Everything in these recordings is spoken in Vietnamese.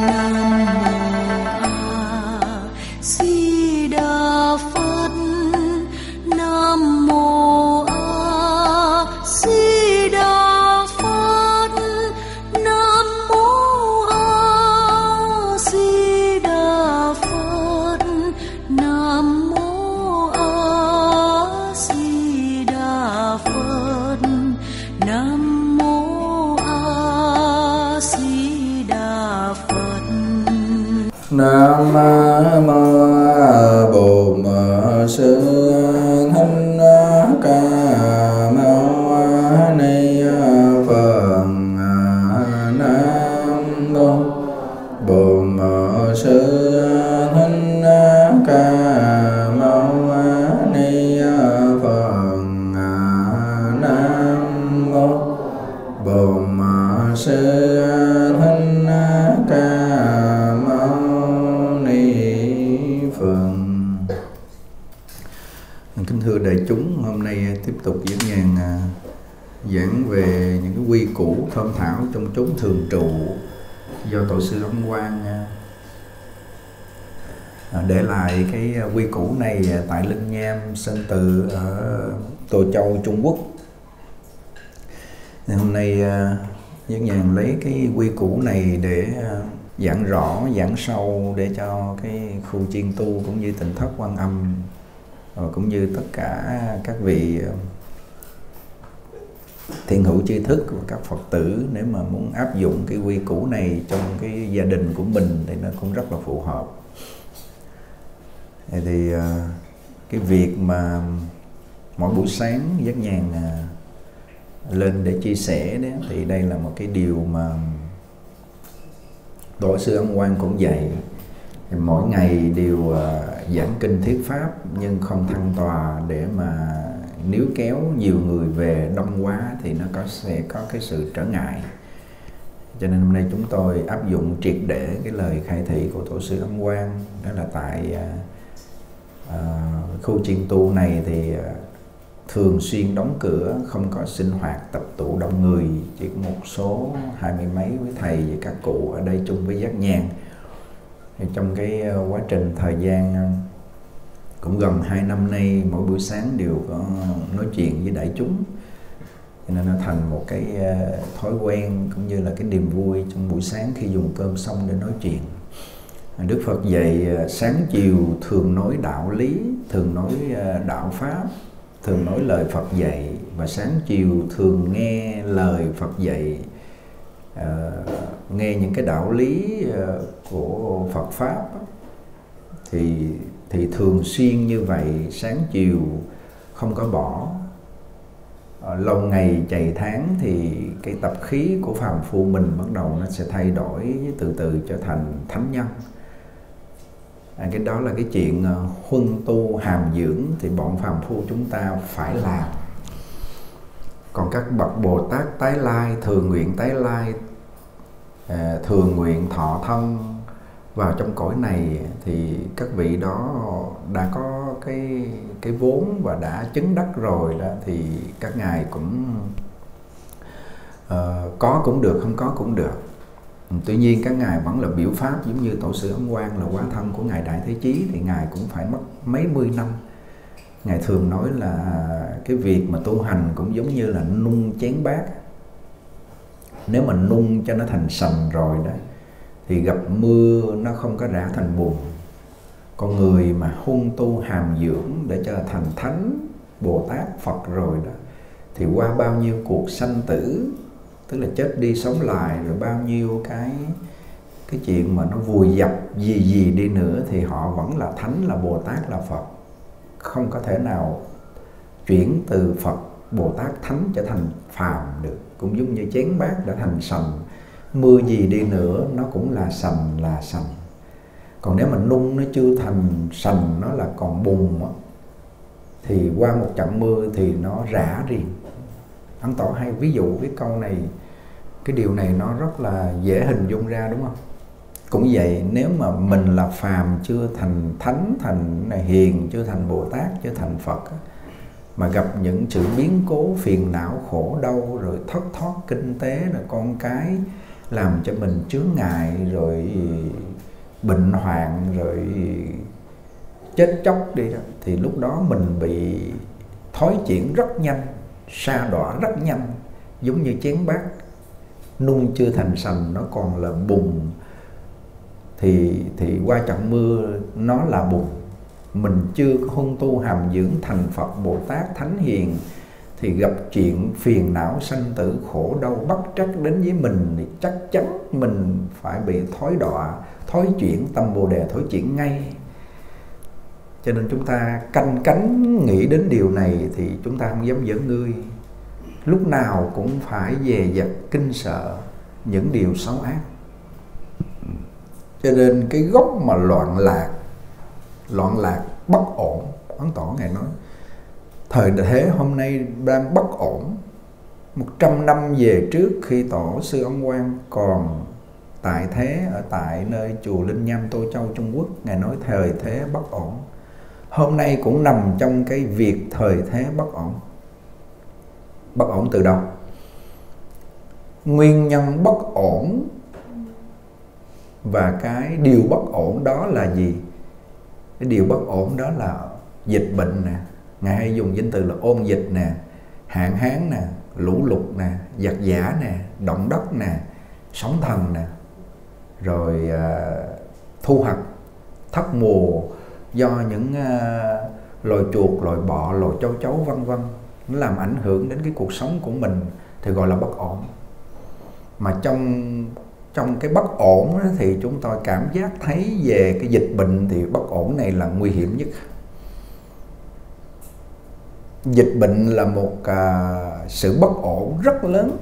Nam mô Bổn Sư Thích Ca Mâu Ni Phật. Nam mô Bổn Sư Thích Ca Mâu Ni Phật. Nam mô Bổn Sư Thích Ca Kính thưa đại chúng, hôm nay tiếp tục diễn nhàn giảng về những cái quy củ thơm thảo trong chốn thường trụ do tổ sư Ấn Quang để lại. Cái quy củ này tại Linh Nham Sơn Tự ở Tô Châu, Trung Quốc. Hôm nay diễn nhàn lấy cái quy củ này để giảng rõ, giảng sâu để cho cái khu chiên tu cũng như Tịnh Thất Quan Âm cũng như tất cả các vị thiện hữu tri thức và các Phật tử, nếu mà muốn áp dụng cái quy củ này trong cái gia đình của mình thì nó cũng rất là phù hợp. Thì cái việc mà mỗi buổi sáng giác nhàn lên để chia sẻ đó, thì đây là một cái điều mà tổ sư Ấn Quang cũng dạy. Mỗi ngày đều giảng kinh thuyết pháp nhưng không thăng tòa, để mà nếu kéo nhiều người về đông quá thì nó sẽ có cái sự trở ngại. Cho nên hôm nay chúng tôi áp dụng triệt để cái lời khai thị của tổ sư Ấn Quang, đó là tại khu chiên tu này thì thường xuyên đóng cửa, không có sinh hoạt tập tụ đông người, chỉ có một số 20 mấy với thầy và các cụ ở đây chung với giác nhàn. Thì trong cái quá trình thời gian cũng gần 2 năm nay, mỗi buổi sáng đều có nói chuyện với đại chúng, cho nên nó thành một cái thói quen cũng như là cái niềm vui trong buổi sáng khi dùng cơm xong để nói chuyện. Đức Phật dạy sáng chiều thường nói đạo lý, thường nói đạo pháp, thường nói lời Phật dạy, và sáng chiều thường nghe lời Phật dạy, nghe những cái đạo lý của Phật pháp thì thường xuyên như vậy, sáng chiều không có bỏ. Lâu ngày chạy tháng thì cái tập khí của phàm phu mình bắt đầu nó sẽ thay đổi, từ từ trở thành thánh nhân. Cái đó là cái chuyện huân tu hàm dưỡng thì bọn phàm phu chúng ta phải làm. Còn các bậc Bồ Tát tái lai, thường nguyện tái lai, thường nguyện thọ thân vào trong cõi này, thì các vị đó đã có cái vốn và đã chứng đắc rồi đó, thì các ngài cũng có cũng được, không có cũng được. Tuy nhiên các ngài vẫn là biểu pháp, giống như tổ sư Ấn Quang là quá thân của ngài Đại Thế Chí thì ngài cũng phải mất mấy mươi năm. Ngài thường nói là cái việc mà tu hành cũng giống như là nung chén bát. Nếu mà nung cho nó thành sành rồi đó thì gặp mưa nó không có rã thành bùn. Con người mà huân tu hàm dưỡng để trở thành thánh, Bồ Tát, Phật rồi đó, thì qua bao nhiêu cuộc sanh tử, tức là chết đi sống lại, rồi bao nhiêu cái chuyện mà nó vùi dập gì đi nữa, thì họ vẫn là thánh, là Bồ Tát, là Phật. Không có thể nào chuyển từ Phật, Bồ Tát, thánh trở thành phàm được. Cũng giống như chén bát đã thành sành, mưa gì đi nữa nó cũng là sành. Còn nếu mà nung nó chưa thành sành, nó là còn bùn đó, thì qua một trận mưa thì nó rã riêng. Ấn Tổ hay ví dụ cái câu này, cái điều này nó rất là dễ hình dung ra, đúng không? Cũng vậy, nếu mà mình là phàm, chưa thành thánh, thành hiền, chưa thành Bồ Tát, chưa thành Phật, mà gặp những sự biến cố phiền não khổ đau, rồi thất thoát kinh tế, rồi con cái làm cho mình chướng ngại, rồi bệnh hoạn, rồi chết chóc đi đó, thì lúc đó mình bị thói chuyển rất nhanh, sa đọa rất nhanh, giống như chén bát nung chưa thành sành nó còn là bùn, thì qua trận mưa nó là bùn. Mình chưa có hôn tu hàm dưỡng thành Phật Bồ Tát Thánh Hiền thì gặp chuyện phiền não sanh tử khổ đau bất trắc đến với mình thì chắc chắn mình phải bị thói đọa, thói chuyển, tâm Bồ Đề thói chuyển ngay. Cho nên chúng ta canh cánh nghĩ đến điều này thì chúng ta không dám giỡn ngươi. Lúc nào cũng phải dè dặt kinh sợ những điều xấu ác. Cho nên cái gốc mà loạn lạc bất ổn, Ấn Tổ Ngài nói thời thế hôm nay đang bất ổn. 100 năm về trước khi Tổ sư Ấn Quang còn tại thế ở tại nơi chùa Linh Nham Tô Châu Trung Quốc, Ngài nói thời thế bất ổn. Hôm nay cũng nằm trong cái việc thời thế bất ổn. Bất ổn từ đâu? Nguyên nhân bất ổn và cái điều bất ổn đó là gì? Cái điều bất ổn đó là dịch bệnh nè. Ngài hay dùng danh từ là ôn dịch nè, hạn hán nè, lũ lụt nè, giặc giã nè, động đất nè, sóng thần nè, rồi thu hoạch thất mùa do những loài chuột, loài bọ, loài châu chấu vân vân, nó làm ảnh hưởng đến cái cuộc sống của mình thì gọi là bất ổn. Mà trong cái bất ổn đó, thì chúng tôi cảm giác thấy về cái dịch bệnh thì bất ổn này là nguy hiểm nhất. Dịch bệnh là một sự bất ổn rất lớn.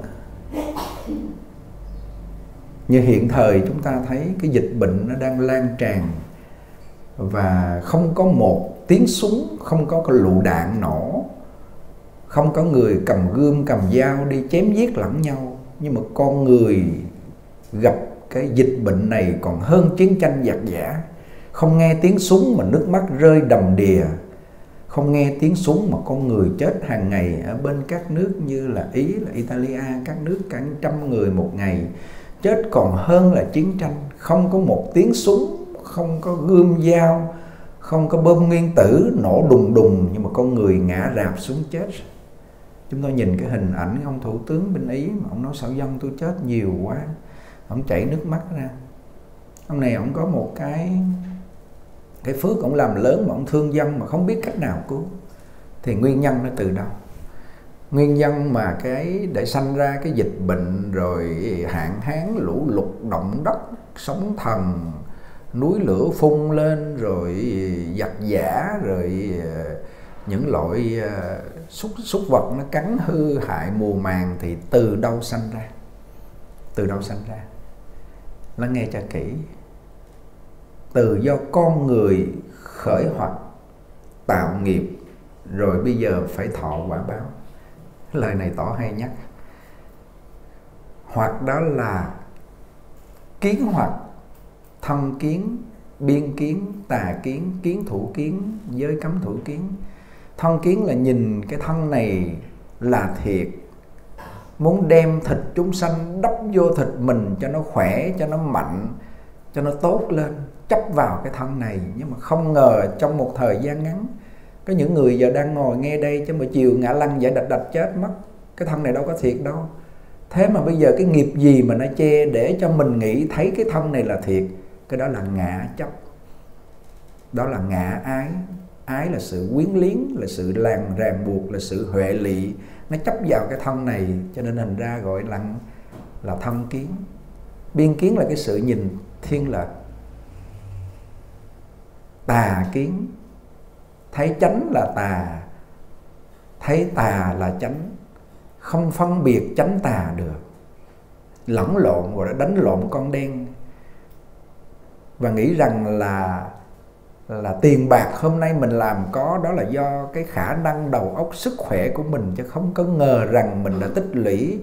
Như hiện thời chúng ta thấy cái dịch bệnh nó đang lan tràn và không có một tiếng súng, không có cái lựu đạn nổ, không có người cầm gươm cầm dao đi chém giết lẫn nhau. Nhưng mà con người gặp cái dịch bệnh này còn hơn chiến tranh giặc giã. Không nghe tiếng súng mà nước mắt rơi đầm đìa, không nghe tiếng súng mà con người chết hàng ngày ở bên các nước như là Ý, là Italia, các nước cả trăm người một ngày chết còn hơn là chiến tranh. Không có một tiếng súng, không có gươm dao, không có bom nguyên tử nổ đùng đùng, nhưng mà con người ngã rạp xuống chết. Chúng tôi nhìn cái hình ảnh ông thủ tướng bên Ý mà ông nói sao dân tôi chết nhiều quá, ông chảy nước mắt ra. Ông này ông có một cái phước ông làm lớn mà ông thương dân mà không biết cách nào cứu. Thì nguyên nhân nó từ đâu? Nguyên nhân mà cái để sanh ra cái dịch bệnh, rồi hạn hán, lũ lụt, động đất, sóng thần, núi lửa phun lên, rồi giặc giã, rồi những loại súc vật nó cắn hư hại mùa màng thì từ đâu sanh ra? Từ đâu sanh ra? Lắng nghe cho kỹ. Từ do con người khởi hoặc tạo nghiệp, rồi bây giờ phải thọ quả báo. Lời này Tổ hay nhắc. Hoặc đó là kiến hoặc, thân kiến, biên kiến, tà kiến, kiến thủ kiến, giới cấm thủ kiến. Thân kiến là nhìn cái thân này là thiệt, muốn đem thịt chúng sanh đắp vô thịt mình cho nó khỏe, cho nó mạnh, cho nó tốt lên, chấp vào cái thân này. Nhưng mà không ngờ trong một thời gian ngắn, có những người giờ đang ngồi nghe đây chứ mà chiều ngã lăn giải đạch chết mất. Cái thân này đâu có thiệt đâu. Thế mà bây giờ cái nghiệp gì mà nó che để cho mình nghĩ thấy cái thân này là thiệt? Cái đó là ngã chấp. Đó là ngã ái. Ái là sự quyến liếng, là sự ràng buộc, là sự huệ lụy. Nó chấp vào cái thân này cho nên thành ra gọi là thân kiến. Biên kiến là cái sự nhìn thiên lệch. Tà kiến, thấy chánh là tà, thấy tà là chánh, không phân biệt chánh tà được, lẫn lộn rồi đánh lộn con đen, và nghĩ rằng là tiền bạc hôm nay mình làm có đó là do cái khả năng đầu óc sức khỏe của mình, chứ không có ngờ rằng mình đã tích lũy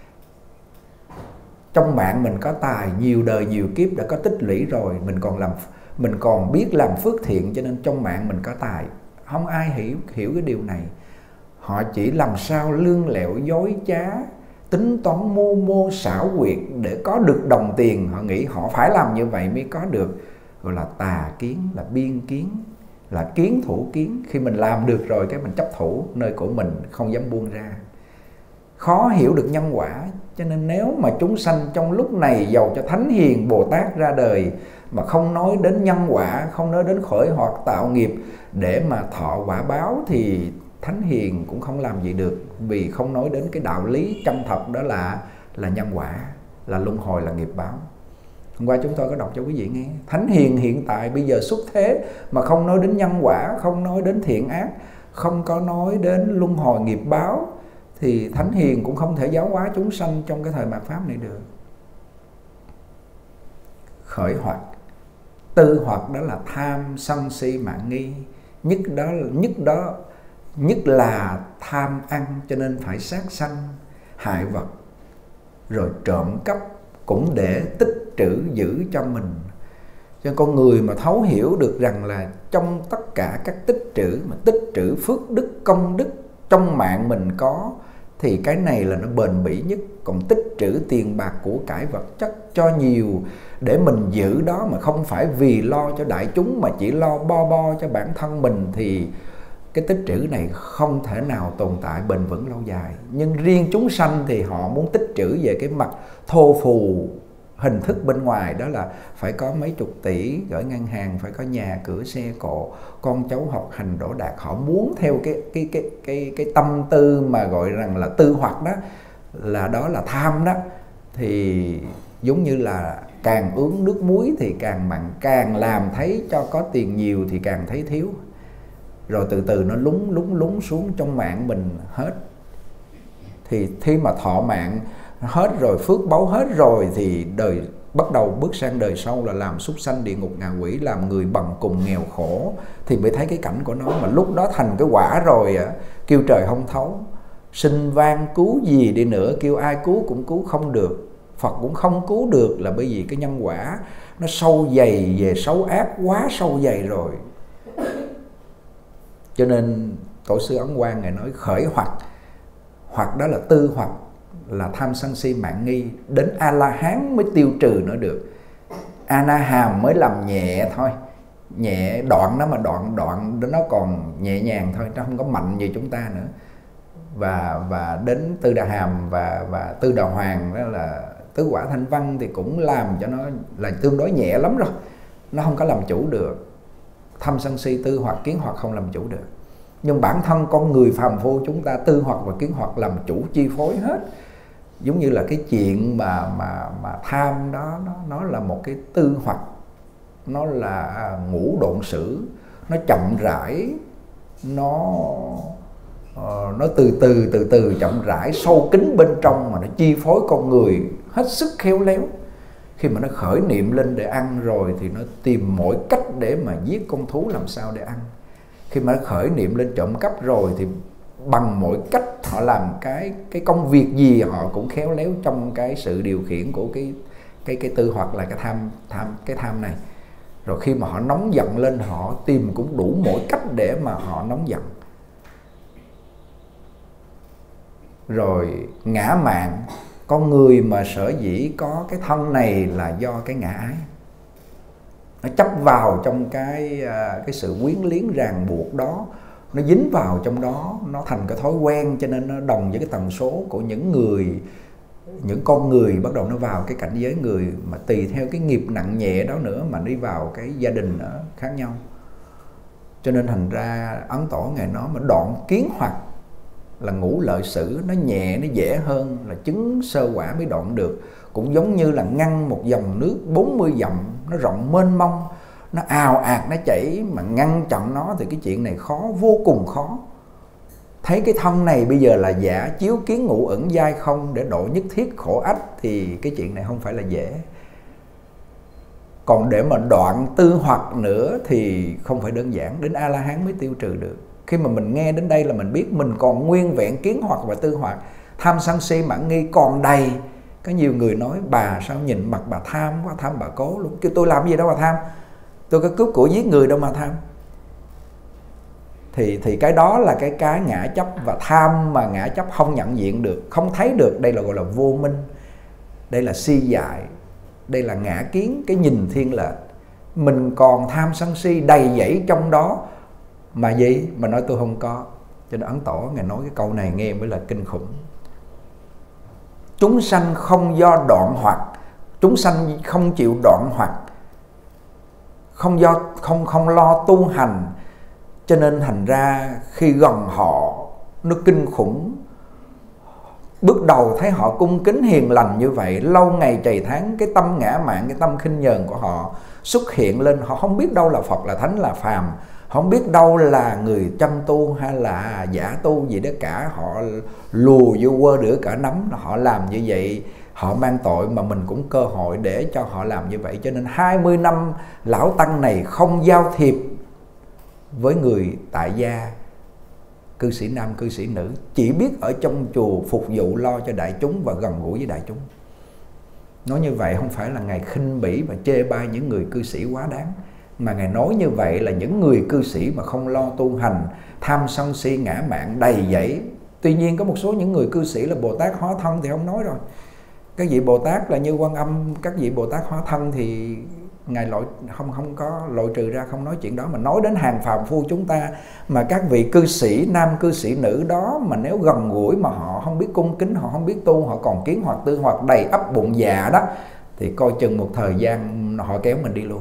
trong mạng mình có tài, nhiều đời nhiều kiếp đã có tích lũy rồi, mình còn biết làm phước thiện, cho nên trong mạng mình có tài. Không ai hiểu cái điều này. Họ chỉ làm sao lương lẹo dối trá tính toán mưu mô xảo quyệt để có được đồng tiền. Họ nghĩ họ phải làm như vậy mới có được, gọi là tà kiến, là biên kiến, là kiến thủ kiến. Khi mình làm được rồi cái mình chấp thủ nơi của mình, không dám buông ra. Khó hiểu được nhân quả. Cho nên nếu mà chúng sanh trong lúc này dầu cho Thánh Hiền Bồ Tát ra đời mà không nói đến nhân quả, không nói đến khởi hoạt tạo nghiệp để mà thọ quả báo, thì Thánh Hiền cũng không làm gì được. Vì không nói đến cái đạo lý chân thật, đó là nhân quả, là luân hồi, là nghiệp báo. Hôm qua chúng tôi có đọc cho quý vị nghe. Thánh Hiền hiện tại bây giờ xuất thế mà không nói đến nhân quả, không nói đến thiện ác, không có nói đến luân hồi nghiệp báo, thì Thánh Hiền cũng không thể giáo hóa chúng sanh trong cái thời mạt Pháp này được. Khởi hoạt, tư hoạt đó là tham, sân, si, mạn, nghi. Nhất là tham ăn, cho nên phải sát sanh, hại vật, rồi trộm cắp cũng để tích trữ giữ cho mình. Cho con người mà thấu hiểu được rằng là trong tất cả các tích trữ, mà tích trữ phước đức, công đức trong mạng mình có, thì cái này là nó bền bỉ nhất. Còn tích trữ tiền bạc của cải vật chất cho nhiều để mình giữ đó, mà không phải vì lo cho đại chúng mà chỉ lo bo cho bản thân mình, thì cái tích trữ này không thể nào tồn tại bền vững lâu dài. Nhưng riêng chúng sanh thì họ muốn tích trữ về cái mặt thô phù hình thức bên ngoài, đó là phải có mấy chục tỷ gửi ngân hàng, phải có nhà cửa xe cộ, con cháu học hành đỗ đạt. Họ muốn theo cái tâm tư mà gọi rằng là tư hoặc đó, đó là tham đó. Thì giống như là càng uống nước muối thì càng mặn, càng làm thấy cho có tiền nhiều thì càng thấy thiếu, rồi từ từ nó lúng xuống trong mạng mình hết. Thì khi mà thọ mạng hết rồi, phước báu hết rồi, thì đời bắt đầu bước sang đời sau là làm súc sanh, địa ngục, ngạ quỷ, làm người bần cùng nghèo khổ, thì mới thấy cái cảnh của nó. Mà lúc đó thành cái quả rồi kêu trời không thấu, xin van cứu gì đi nữa, kêu ai cứu cũng cứu không được, Phật cũng không cứu được, là bởi vì cái nhân quả nó sâu dày về xấu ác, quá sâu dày rồi. Cho nên Tổ sư Ấn Quang Ngài nói khởi hoặc đó là tư hoặc, là tham sân si mạn nghi. Đến A-la-hán mới tiêu trừ nó được. A-na-hàm mới làm nhẹ thôi, nhẹ đoạn nó, mà đoạn nó còn nhẹ nhàng thôi, nó không có mạnh như chúng ta nữa. Và đến Tư Đà Hàm và Tư Đà Hoàng, đó là tứ quả thanh văn, thì cũng làm cho nó là tương đối nhẹ lắm rồi, nó không có làm chủ được. Tham sân si tư hoặc kiến hoặc không làm chủ được. Nhưng bản thân con người phàm phu chúng ta tư hoặc và kiến hoặc làm chủ chi phối hết. Giống như là cái chuyện mà tham đó, nó là một cái tư hoặc, nó là ngũ độn sử, nó chậm rãi, nó từ từ chậm rãi sâu kín bên trong, mà nó chi phối con người hết sức khéo léo. Khi mà nó khởi niệm lên để ăn rồi thì nó tìm mọi cách để mà giết con thú làm sao để ăn. Khi mà nó khởi niệm lên trộm cắp rồi thì bằng mọi cách họ làm cái công việc gì họ cũng khéo léo trong cái sự điều khiển của cái tư hoặc là cái tham này. Rồi khi mà họ nóng giận lên, họ tìm cũng đủ mọi cách để mà họ nóng giận. Rồi ngã mạn, con người mà sở dĩ có cái thân này là do cái ngã ái. Nó chấp vào trong cái sự quyến liếng ràng buộc đó, nó dính vào trong đó, nó thành cái thói quen, cho nên nó đồng với cái tần số của những con người bắt đầu nó vào cái cảnh giới người, mà tùy theo cái nghiệp nặng nhẹ đó nữa mà đi vào cái gia đình đó khác nhau. Cho nên thành ra Ấn Tổ Ngài nói mà đoạn kiến hoặc là ngũ lợi sử, nó nhẹ, nó dễ hơn là chứng sơ quả mới đoạn được. Cũng giống như là ngăn một dòng nước 40 dặm, nó rộng mênh mông, nó ào ạt nó chảy, mà ngăn chặn nó thì cái chuyện này khó, vô cùng khó. Thấy cái thân này bây giờ là giả, chiếu kiến ngũ ẩn giai không để độ nhất thiết khổ ách, thì cái chuyện này không phải là dễ. Còn để mà đoạn tư hoặc nữa thì không phải đơn giản, đến A-la-hán mới tiêu trừ được. Khi mà mình nghe đến đây là mình biết mình còn nguyên vẹn kiến hoặc và tư hoặc, tham sân si mạn nghi còn đầy. Có nhiều người nói bà sao nhìn mặt bà tham quá, tham bà cố luôn. Kêu tôi làm gì đâu mà tham, tôi có cướp của giết người đâu mà tham. thì cái đó là cái ngã chấp, và tham mà ngã chấp không nhận diện được, không thấy được, đây là gọi là vô minh, đây là si dại, đây là ngã kiến, cái nhìn thiên lệch. Mình còn tham sân si đầy dẫy trong đó mà gì mà nói tôi không có. Cho nên Ấn Tổ Ngài nói cái câu này nghe mới là kinh khủng. Chúng sanh không do đoạn hoặc, chúng sanh không chịu đoạn hoặc, không lo tu hành, cho nên thành ra khi gần họ nó kinh khủng. Bước đầu thấy họ cung kính hiền lành như vậy, lâu ngày trầy tháng cái tâm ngã mạn, cái tâm khinh nhờn của họ xuất hiện lên. Họ không biết đâu là Phật, là Thánh, là Phàm, không biết đâu là người chân tu hay là giả tu gì đó cả. Họ lùa vô quơ đửa cả nắm, họ làm như vậy họ mang tội, mà mình cũng cơ hội để cho họ làm như vậy. Cho nên 20 năm lão tăng này không giao thiệp với người tại gia, cư sĩ nam, cư sĩ nữ, chỉ biết ở trong chùa phục vụ lo cho đại chúng và gần gũi với đại chúng. Nói như vậy không phải là Ngài khinh bỉ và chê bai những người cư sĩ quá đáng, mà Ngài nói như vậy là những người cư sĩ mà không lo tu hành, tham sân si ngã mạn đầy dẫy. Tuy nhiên có một số những người cư sĩ là Bồ Tát hóa thân thì không nói rồi. Các vị Bồ Tát là như Quan Âm, các vị Bồ Tát hóa thân thì Ngài không có loại trừ ra, không nói chuyện đó. Mà nói đến hàng phàm phu chúng ta, mà các vị cư sĩ nam, cư sĩ nữ đó mà nếu gần gũi mà họ không biết cung kính, họ không biết tu, họ còn kiến hoặc tư hoặc đầy ắp bụng dạ đó, thì coi chừng một thời gian họ kéo mình đi luôn.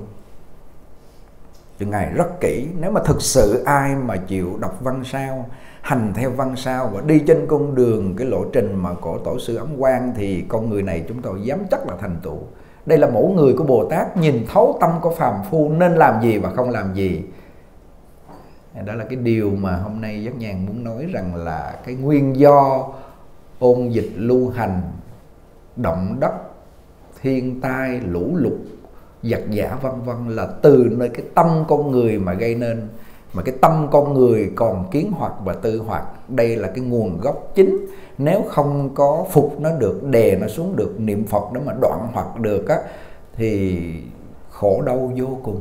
Thì Ngài rất kỹ. Nếu mà thực sự ai mà chịu đọc văn sao, hành theo văn sao và đi trên con đường cái lộ trình mà của Tổ sư Ấn Quang, thì con người này chúng tôi dám chắc là thành tựu. Đây là mẫu người của Bồ Tát, nhìn thấu tâm của phàm phu nên làm gì và không làm gì. Đó là cái điều mà hôm nay Giác Nhàn muốn nói, rằng là cái nguyên do ôn dịch lưu hành, động đất, thiên tai, lũ lụt, giặc giả vân vân là từ nơi cái tâm con người mà gây nên. Mà cái tâm con người còn kiến hoặc và tư hoặc, đây là cái nguồn gốc chính. Nếu không có phục nó được, đè nó xuống được, niệm Phật đó mà đoạn hoặc được á, thì khổ đau vô cùng.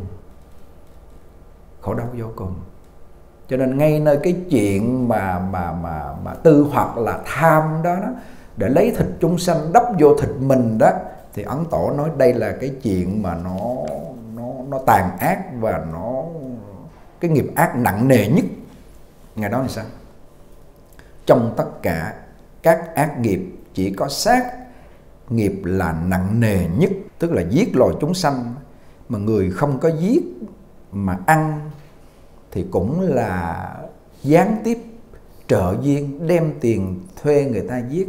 Khổ đau vô cùng. Cho nên ngay nơi cái chuyện mà tư hoặc là tham đó, để lấy thịt chúng sanh đắp vô thịt mình đó, thì Ấn Tổ nói đây là cái chuyện mà nó tàn ác và nó cái nghiệp ác nặng nề nhất. Ngài nói là sao? Trong tất cả các ác nghiệp chỉ có sát nghiệp là nặng nề nhất, tức là giết loài chúng sanh. Mà người không có giết mà ăn thì cũng là gián tiếp trợ duyên, đem tiền thuê người ta giết.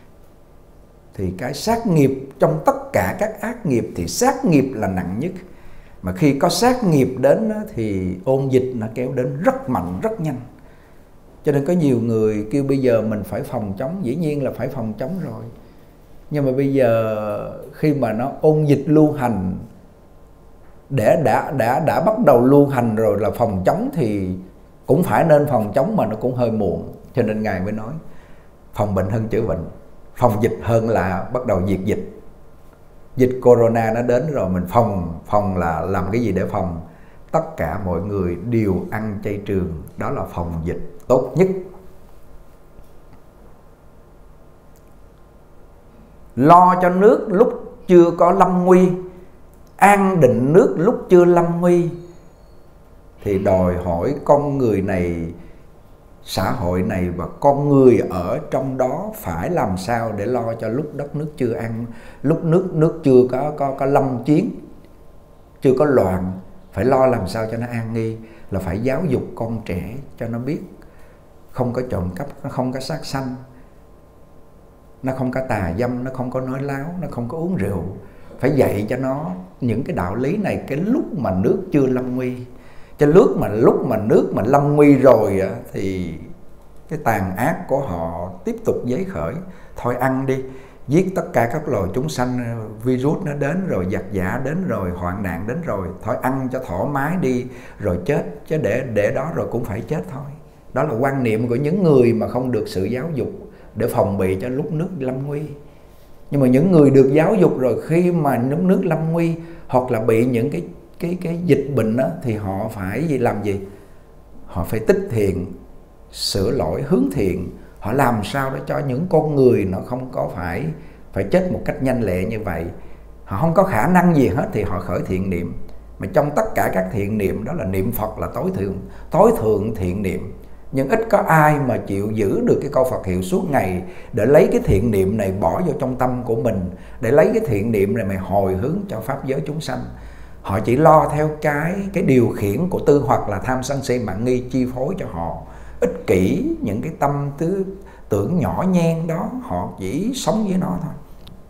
Thì cái sát nghiệp trong tất cả các ác nghiệp thì sát nghiệp là nặng nhất. Mà khi có sát nghiệp đến thì ôn dịch nó kéo đến rất mạnh, rất nhanh. Cho nên có nhiều người kêu bây giờ mình phải phòng chống, dĩ nhiên là phải phòng chống rồi. Nhưng mà bây giờ khi mà nó ôn dịch lưu hành, đã bắt đầu lưu hành rồi là phòng chống thì cũng phải nên phòng chống, mà nó cũng hơi muộn. Cho nên Ngài mới nói phòng bệnh hơn chữa bệnh, phòng dịch hơn là bắt đầu diệt dịch. Dịch corona nó đến rồi, mình phòng là làm cái gì để phòng? Tất cả mọi người đều ăn chay trường, đó là phòng dịch tốt nhất. Lo cho nước lúc chưa có lâm nguy, an định nước lúc chưa lâm nguy, thì đòi hỏi con người này, xã hội này và con người ở trong đó phải làm sao để lo cho lúc đất nước chưa an, lúc nước chưa có lâm chiến, chưa có loạn, phải lo làm sao cho nó an nghi. Là phải giáo dục con trẻ cho nó biết không có trộm cắp, nó không có sát sanh, nó không có tà dâm, nó không có nói láo, nó không có uống rượu. Phải dạy cho nó những cái đạo lý này cái lúc mà nước chưa lâm nguy. Cho lúc mà nước mà lâm nguy rồi thì cái tàn ác của họ tiếp tục dấy khởi. Thôi ăn đi, giết tất cả các loài chúng sanh, virus nó đến rồi, giặc giả đến rồi, hoạn nạn đến rồi, thôi ăn cho thoải mái đi rồi chết. Chứ để đó rồi cũng phải chết thôi. Đó là quan niệm của những người mà không được sự giáo dục để phòng bị cho lúc nước lâm nguy. Nhưng mà những người được giáo dục rồi, khi mà nước lâm nguy hoặc là bị những cái dịch bệnh đó, thì họ phải làm gì? họ phải tích thiện, sửa lỗi, hướng thiện. Họ làm sao để cho những con người nó không có phải chết một cách nhanh lẹ như vậy. Họ không có khả năng gì hết thì họ khởi thiện niệm. Mà trong tất cả các thiện niệm đó là niệm Phật là tối thượng thiện niệm. Nhưng ít có ai mà chịu giữ được cái câu Phật hiệu suốt ngày để lấy cái thiện niệm này bỏ vô trong tâm của mình, để lấy cái thiện niệm này mà hồi hướng cho pháp giới chúng sanh. Họ chỉ lo theo cái điều khiển của tư hoặc là tham sân si mạng nghi chi phối cho họ. Ích kỷ, những cái tâm tưởng nhỏ nhen đó, họ chỉ sống với nó thôi.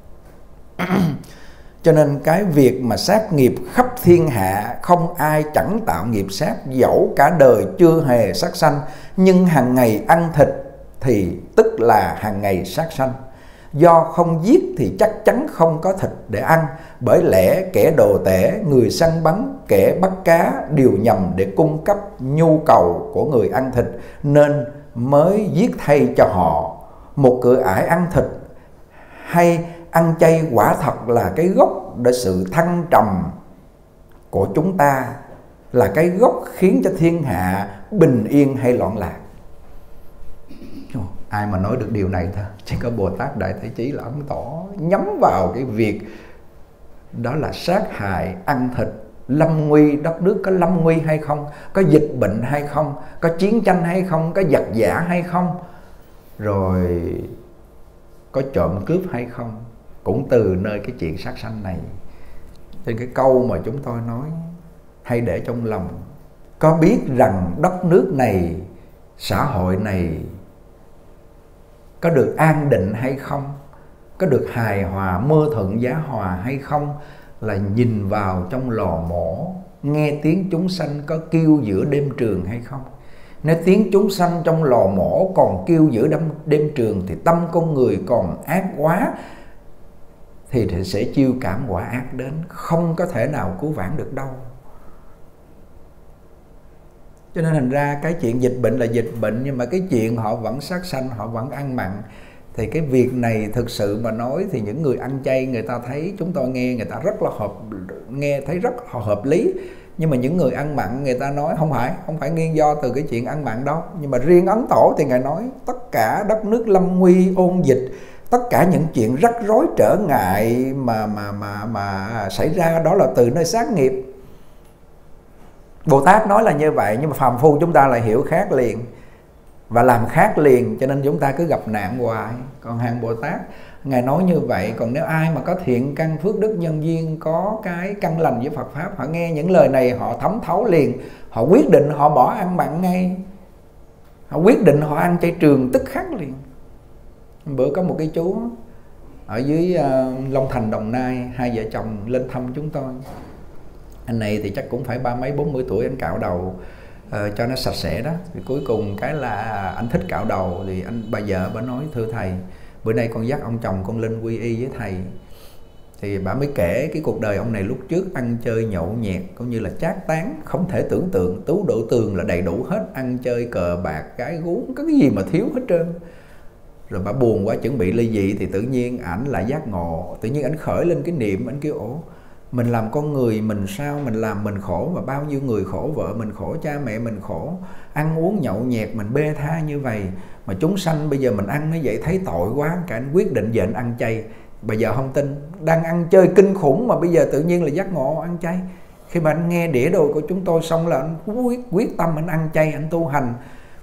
Cho nên cái việc mà sát nghiệp khắp thiên hạ, không ai chẳng tạo nghiệp sát, dẫu cả đời chưa hề sát sanh, nhưng hàng ngày ăn thịt thì tức là hàng ngày sát sanh. Do không giết thì chắc chắn không có thịt để ăn, bởi lẽ kẻ đồ tể, người săn bắn, kẻ bắt cá đều nhằm để cung cấp nhu cầu của người ăn thịt, nên mới giết thay cho họ. Một cửa ải ăn thịt hay ăn chay quả thật là cái gốc để sự thăng trầm của chúng ta, là cái gốc khiến cho thiên hạ bình yên hay loạn lạc. Ai mà nói được điều này thôi, chỉ có Bồ Tát Đại Thế Chí là ấn tỏ nhắm vào cái việc đó là sát hại, ăn thịt, lâm nguy. Đất nước có lâm nguy hay không, có dịch bệnh hay không, có chiến tranh hay không, có giặc giả hay không, rồi có trộm cướp hay không, cũng từ nơi cái chuyện sát sanh này. Trên cái câu mà chúng tôi nói, hay để trong lòng, có biết rằng đất nước này, xã hội này có được an định hay không, có được hài hòa, mưa thuận giá hòa hay không, là nhìn vào trong lò mổ, nghe tiếng chúng sanh có kêu giữa đêm trường hay không. Nếu tiếng chúng sanh trong lò mổ còn kêu giữa đêm trường thì tâm con người còn ác quá, thì sẽ chiêu cảm quả ác đến, không có thể nào cứu vãn được đâu. Cho nên thành ra cái chuyện dịch bệnh là dịch bệnh, nhưng mà cái chuyện họ vẫn sát sanh, họ vẫn ăn mặn. Thì cái việc này thực sự mà nói thì những người ăn chay người ta thấy, chúng tôi nghe người ta rất là nghe thấy rất là hợp lý. Nhưng mà những người ăn mặn người ta nói không phải nguyên do từ cái chuyện ăn mặn đâu. Nhưng mà riêng Ấn Tổ thì ngài nói tất cả đất nước lâm nguy ôn dịch, tất cả những chuyện rắc rối trở ngại mà xảy ra đó là từ nơi sát nghiệp. Bồ Tát nói là như vậy, nhưng mà phàm phu chúng ta lại hiểu khác liền và làm khác liền, cho nên chúng ta cứ gặp nạn hoài. Còn hàng Bồ Tát ngài nói như vậy. Còn nếu ai mà có thiện căn phước đức nhân duyên, có cái căn lành với Phật pháp, họ nghe những lời này họ thấm thấu liền, họ quyết định họ bỏ ăn mặn ngay, họ quyết định họ ăn chay trường tức khắc liền. Bữa có một cái chú ở dưới Long Thành, Đồng Nai, hai vợ chồng lên thăm chúng tôi. Anh này thì chắc cũng phải 30 40 tuổi, anh cạo đầu cho nó sạch sẽ đó. Thì cuối cùng cái là anh thích cạo đầu, thì bà vợ bà nói thưa thầy, bữa nay con dắt ông chồng con lên quy y với thầy. Thì bà mới kể cái cuộc đời ông này lúc trước ăn chơi nhậu nhẹt, cũng như là chát tán, không thể tưởng tượng, tú đổ tường là đầy đủ hết, ăn chơi cờ bạc gái gú, có cái gì mà thiếu hết trơn. Rồi bà buồn quá chuẩn bị ly dị, thì tự nhiên ảnh lại giác ngộ, tự nhiên ảnh khởi lên cái niệm, ảnh kêu ổ, mình làm con người mình sao mình làm mình khổ, và bao nhiêu người khổ, vợ mình khổ, cha mẹ mình khổ, ăn uống nhậu nhẹt mình bê tha như vậy, mà chúng sanh bây giờ mình ăn như vậy thấy tội quá. Cả anh quyết định về anh ăn chay. Bây giờ không tin, đang ăn chơi kinh khủng mà bây giờ tự nhiên là giác ngộ ăn chay. Khi mà anh nghe đĩa đồ của chúng tôi xong là anh quyết tâm anh ăn chay, anh tu hành.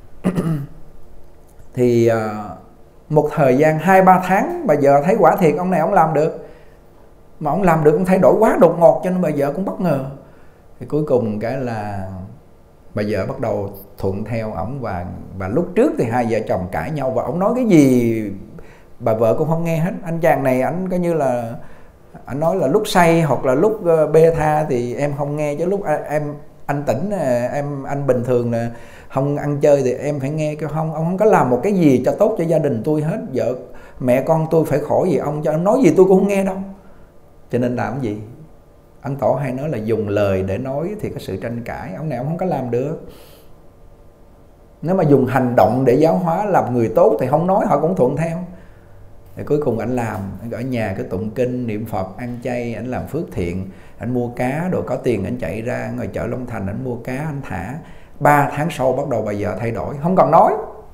Thì một thời gian 2-3 tháng bà vợ thấy quả thiệt ông này ông làm được. Mà ông làm được, ông thay đổi quá đột ngột, cho nên bà vợ cũng bất ngờ. Thì cuối cùng cái là bà vợ bắt đầu thuận theo ổng. Và lúc trước thì hai vợ chồng cãi nhau, và ổng nói cái gì bà vợ cũng không nghe hết. Anh chàng này ảnh coi như là anh nói là lúc say hoặc là lúc bê tha thì em không nghe, chứ lúc anh tỉnh, anh bình thường là không ăn chơi thì em phải nghe. Kêu không, ông không có làm một cái gì cho tốt cho gia đình tôi hết, vợ mẹ con tôi phải khổ gì ông, cho ông nói gì tôi cũng không nghe đâu. Cho nên làm cái gì? Ấn Tổ hay nói là dùng lời để nói thì có sự tranh cãi. Ông này ông không có làm được. Nếu mà dùng hành động để giáo hóa, làm người tốt thì không nói họ cũng thuận theo. Thì cuối cùng anh làm, anh ở nhà cứ tụng kinh, niệm Phật, ăn chay, anh làm phước thiện, anh mua cá đồ, có tiền anh chạy ra ngoài chợ Long Thành, anh mua cá, anh thả 3 tháng sau bắt đầu bà vợ thay đổi, không còn nói.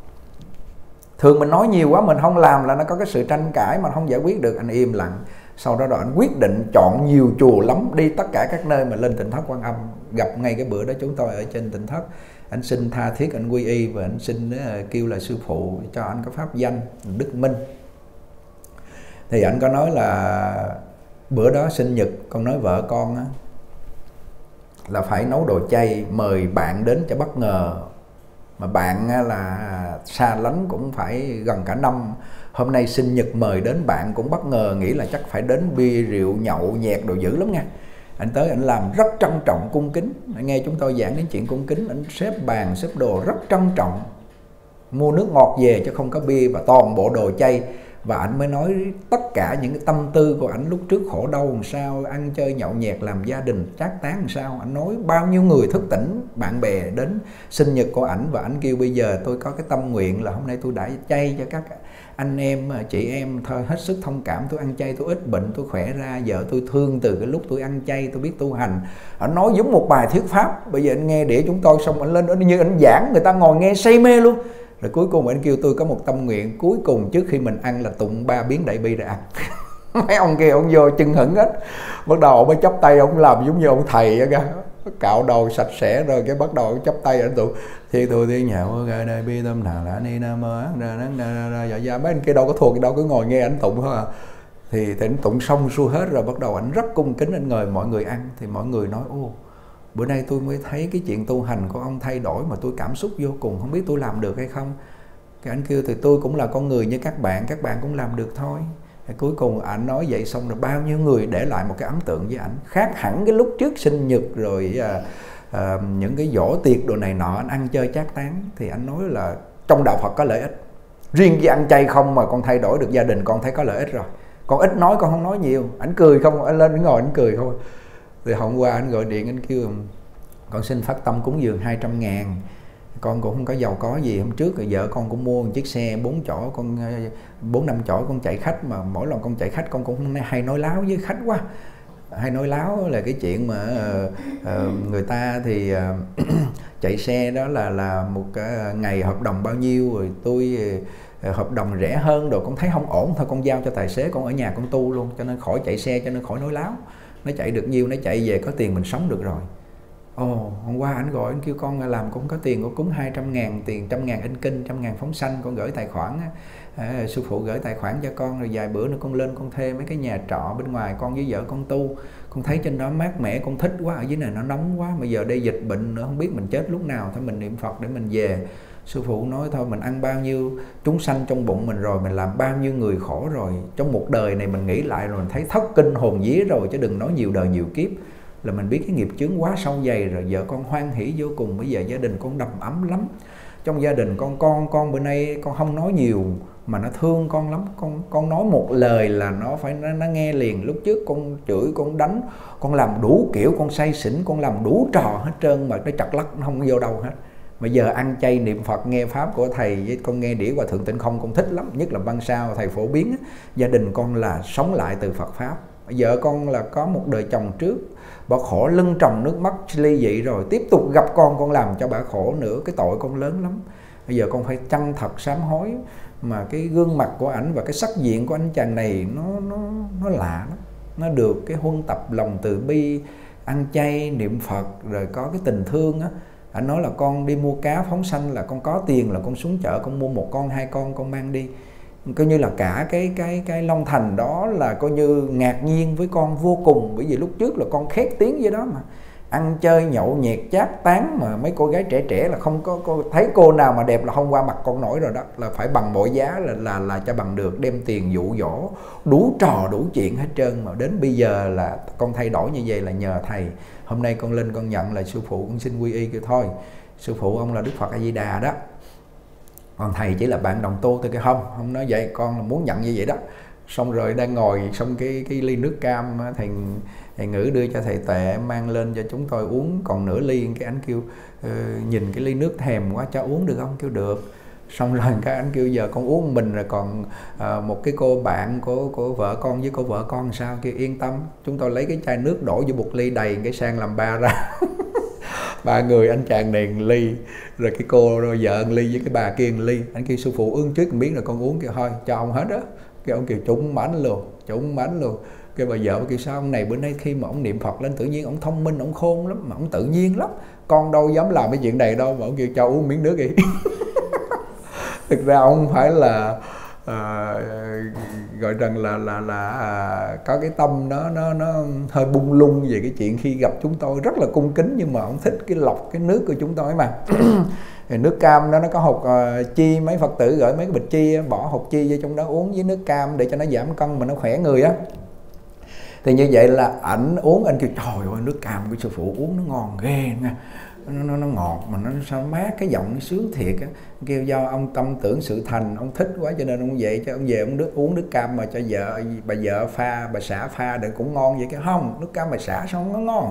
Thường mình nói nhiều quá, mình không làm là nó có cái sự tranh cãi mà không giải quyết được, anh im lặng. Sau đó anh quyết định chọn nhiều chùa lắm, đi tất cả các nơi mà lên Tịnh Thất Quan Âm. Gặp ngay cái bữa đó chúng tôi ở trên Tịnh Thất, anh xin tha thiết, anh quy y và anh xin kêu là sư phụ cho anh có pháp danh Đức Minh. Thì anh có nói là bữa đó sinh nhật, con nói vợ con á, là phải nấu đồ chay mời bạn đến cho bất ngờ. Mà bạn là xa lánh cũng phải gần cả năm. Hôm nay sinh nhật mời đến bạn cũng bất ngờ, nghĩ là chắc phải đến bia rượu nhậu nhẹt đồ dữ lắm nha. Anh tới anh làm rất trân trọng cung kính. Anh nghe chúng tôi giảng đến chuyện cung kính, anh xếp bàn xếp đồ rất trân trọng, mua nước ngọt về chứ không có bia và toàn bộ đồ chay. Và anh mới nói tất cả những cái tâm tư của anh lúc trước khổ đau làm sao, ăn chơi nhậu nhẹt, làm gia đình trác tán làm sao. Anh nói bao nhiêu người thức tỉnh, bạn bè đến sinh nhật của ảnh. Và anh kêu bây giờ tôi có cái tâm nguyện là hôm nay tôi đã chay cho các anh em, chị em thôi, hết sức thông cảm. Tôi ăn chay, tôi ít bệnh, tôi khỏe ra. Vợ tôi thương từ cái lúc tôi ăn chay, tôi biết tu hành. Anh nói giống một bài thuyết pháp. Bây giờ anh nghe đĩa chúng tôi xong anh lên như anh giảng, người ta ngồi nghe say mê luôn. Rồi cuối cùng anh kêu tôi có một tâm nguyện cuối cùng trước khi mình ăn là tụng 3 biến đại bi rồi ăn. Mấy ông kia ông vô chân hững hết, bắt đầu ông mới chắp tay, ông làm giống như ông thầy á, cạo đầu sạch sẽ rồi cái bắt đầu ông chắp tay anh tụng thì tôi thiên nhạo đại bi tâm thằng là ni nam mô dạ mấy anh kia đâu có thuộc đâu, cứ ngồi nghe anh tụng thôi à. Thì anh tụng xong xuôi hết rồi bắt đầu anh rất cung kính, anh mời mọi người ăn. Thì mọi người nói ô, bữa nay tôi mới thấy cái chuyện tu hành của ông thay đổi mà tôi cảm xúc vô cùng, không biết tôi làm được hay không. Cái anh kêu thì tôi cũng là con người như các bạn cũng làm được thôi. Thì cuối cùng anh nói vậy xong rồi bao nhiêu người để lại một cái ấn tượng với ảnh, khác hẳn cái lúc trước sinh nhật rồi những cái giỗ tiệc đồ này nọ anh ăn chơi chát tán. Thì anh nói là trong đạo Phật có lợi ích, riêng với ăn chay không mà con thay đổi được gia đình, con thấy có lợi ích rồi. Con ít nói, con không nói nhiều. Ảnh cười không, anh lên ngồi ảnh cười không. Thì hôm qua anh gọi điện anh kêu con xin phát tâm cúng dường 200.000. Con cũng không có giàu có gì. Hôm trước vợ con cũng mua một chiếc xe 4 chỗ, con 4-5 chỗ con chạy khách, mà mỗi lần con chạy khách con cũng hay nói láo với khách quá. Hay nói láo là cái chuyện mà người ta thì chạy xe đó là một cái ngày hợp đồng bao nhiêu, rồi tôi hợp đồng rẻ hơn rồi con thấy không ổn thôi con giao cho tài xế, con ở nhà con tu luôn, cho nên khỏi chạy xe, cho nên khỏi nói láo. Nó chạy được nhiêu nó chạy về, có tiền mình sống được rồi. Hôm qua anh gọi anh kêu con làm cũng có tiền, con cúng 200.000, tiền 100.000 in kinh, 100.000 phóng sanh, con gửi tài khoản sư phụ gửi tài khoản cho con, rồi vài bữa nữa con lên con thuê mấy cái nhà trọ bên ngoài, con với vợ con tu, con thấy trên đó mát mẻ, con thích quá, ở dưới này nó nóng quá, bây giờ đây dịch bệnh nữa không biết mình chết lúc nào, thôi mình niệm Phật để mình về. Sư phụ nói thôi mình ăn bao nhiêu chúng sanh trong bụng mình rồi, mình làm bao nhiêu người khổ rồi, trong một đời này mình nghĩ lại rồi mình thấy thất kinh hồn vía rồi, chứ đừng nói nhiều đời nhiều kiếp, là mình biết cái nghiệp chướng quá sâu dày rồi. Vợ con hoan hỷ vô cùng, bây giờ gia đình con đầm ấm lắm. Trong gia đình con bữa nay con không nói nhiều mà nó thương con lắm. Con nói một lời là nó nghe liền. Lúc trước con chửi, con đánh, con làm đủ kiểu, con say xỉn, con làm đủ trò hết trơn mà nó chặt lắc, nó không vô đâu hết. Mà giờ ăn chay niệm Phật nghe pháp của thầy, với con nghe đĩa Hòa Thượng Tịnh Không con thích lắm, nhất là băng sao thầy phổ biến. Gia đình con là sống lại từ Phật pháp. Vợ con là có một đời chồng trước, bà khổ lưng tròng nước mắt ly dị rồi, tiếp tục gặp con làm cho bà khổ nữa, cái tội con lớn lắm. Bây giờ con phải chân thật sám hối. Mà cái gương mặt của ảnh và cái sắc diện của anh chàng này nó lạ lắm. Nó được cái huân tập lòng từ bi, ăn chay niệm Phật, rồi có cái tình thương á. Anh nói là con đi mua cá phóng sanh là con có tiền là con xuống chợ con mua 1 con 2 con mang đi. Coi như là cả cái Long Thành đó là coi như ngạc nhiên với con vô cùng. Bởi vì lúc trước là con khét tiếng với đó mà ăn chơi nhậu nhẹt chát tán, mà mấy cô gái trẻ là không có thấy cô nào mà đẹp là không qua mặt con nổi rồi đó, là phải bằng mọi giá là cho bằng được, đem tiền dụ dỗ đủ trò đủ chuyện hết trơn. Mà đến bây giờ là con thay đổi như vậy là nhờ thầy. Hôm nay con lên con nhận là sư phụ, con xin quy y kêu thôi sư phụ ông là Đức Phật A Di Đà đó, còn thầy chỉ là bạn đồng tu thôi. Cái không nói vậy, con là muốn nhận như vậy đó. Xong rồi đang ngồi xong cái ly nước cam thầy Ngữ đưa cho thầy Tệ mang lên cho chúng tôi uống còn nửa ly. Cái anh kêu nhìn cái ly nước thèm quá, cho uống được không? Kêu được. Xong rồi cái anh kêu giờ con uống mình rồi còn một cái cô bạn của vợ con với cô vợ con sao? Kêu yên tâm, chúng tôi lấy cái chai nước đổ vô một ly đầy cái sang làm 3 ra. ba người, anh chàng này ly, rồi cái cô rồi vợ ly với cái bà kia ly. Anh kêu sư phụ uống trước miếng là con uống, kêu thôi cho ông hết đó. Cái ông kêu trúng mánh luôn. Cái bà vợ kêu sao ông này bữa nay khi mà ông niệm Phật lên tự nhiên ông thông minh, ông khôn lắm, mà ông tự nhiên lắm, con đâu dám làm cái chuyện này đâu, mà ông kêu cho uống miếng nước đi. Thực ra ông phải là gọi rằng là có cái tâm nó hơi bung lung về cái chuyện khi gặp chúng tôi, rất là cung kính, nhưng mà ông thích cái lọc cái nước của chúng tôi mà. Thì nước cam đó nó có hột chi, mấy Phật tử gửi mấy cái bịch chi, bỏ hột chi vô trong đó uống với nước cam để cho nó giảm cân mà nó khỏe người á. Thì như vậy là ảnh uống, anh kêu trời ơi nước cam của sư phụ uống nó ngon ghê nha, nó ngọt mà nó sao mát, cái giọng nó sướng thiệt á. Kêu do ông tâm tưởng sự thành, ông thích quá cho nên ông vậy, cho ông về ông uống nước cam mà cho vợ, bà vợ pha, bà xã pha để cũng ngon vậy. Cái không, nước cam bà xã sao nó ngon.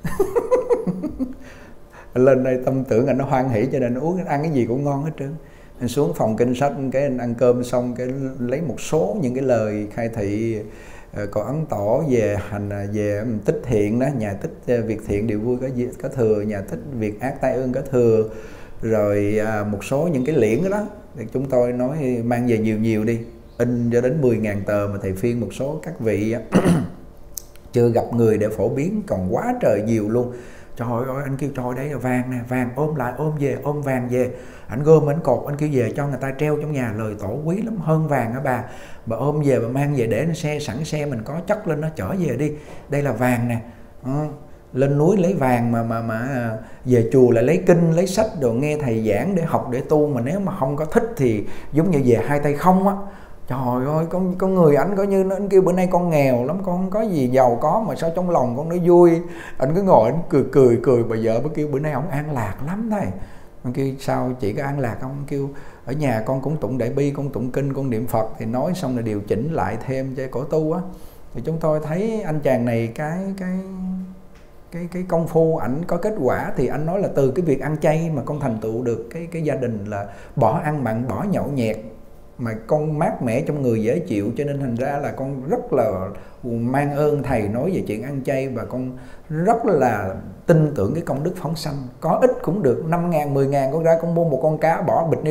Lên đây tâm tưởng anh nó hoan hỷ cho nên uống, ăn cái gì cũng ngon hết trơn. Anh xuống phòng kinh sách, cái anh ăn cơm xong cái lấy một số những cái lời khai thị còn Ấn Tổ về về tích thiện đó, nhà tích việc thiện điều vui có thừa, nhà tích việc ác tai ương có thừa, rồi một số những cái liễn đó thì chúng tôi nói mang về nhiều đi, in cho đến 10.000 tờ mà thầy phiên một số các vị chưa gặp người để phổ biến còn quá trời nhiều luôn. Trời ơi, anh kêu trời đây là vàng nè, vàng ôm lại, ôm vàng về. Anh gom anh cột, anh kêu về cho người ta treo trong nhà, lời tổ quý lắm, hơn vàng á bà ôm về, bà mang về để nó xe sẵn, xe mình có chất lên nó chở về đi, đây là vàng nè. Lên núi lấy vàng mà về chùa lại lấy kinh, lấy sách đồ nghe thầy giảng để học để tu, mà nếu mà không có thích thì giống như về hai tay không á. Trời ơi, con người ảnh coi như anh kêu bữa nay con nghèo lắm, con không có gì giàu có mà sao trong lòng con nó vui. Anh cứ ngồi anh cười, bà vợ mới kêu bữa nay ổng an lạc lắm thầy. Anh kêu sao chị có an lạc không? Anh kêu ở nhà con cũng tụng đại bi, con tụng kinh, con niệm Phật, thì nói xong rồi điều chỉnh lại thêm cho cổ tu á. Thì chúng tôi thấy anh chàng này cái công phu ảnh có kết quả, thì anh nói là từ cái việc ăn chay mà con thành tựu được cái gia đình là bỏ ăn mặn, bỏ nhậu nhẹt, mà con mát mẻ trong người dễ chịu, cho nên thành ra là con rất là mang ơn thầy nói về chuyện ăn chay, và con rất là tin tưởng cái công đức phóng sanh. Có ít cũng được 5.000, 10.000 con ra con mua một con cá, bỏ bịch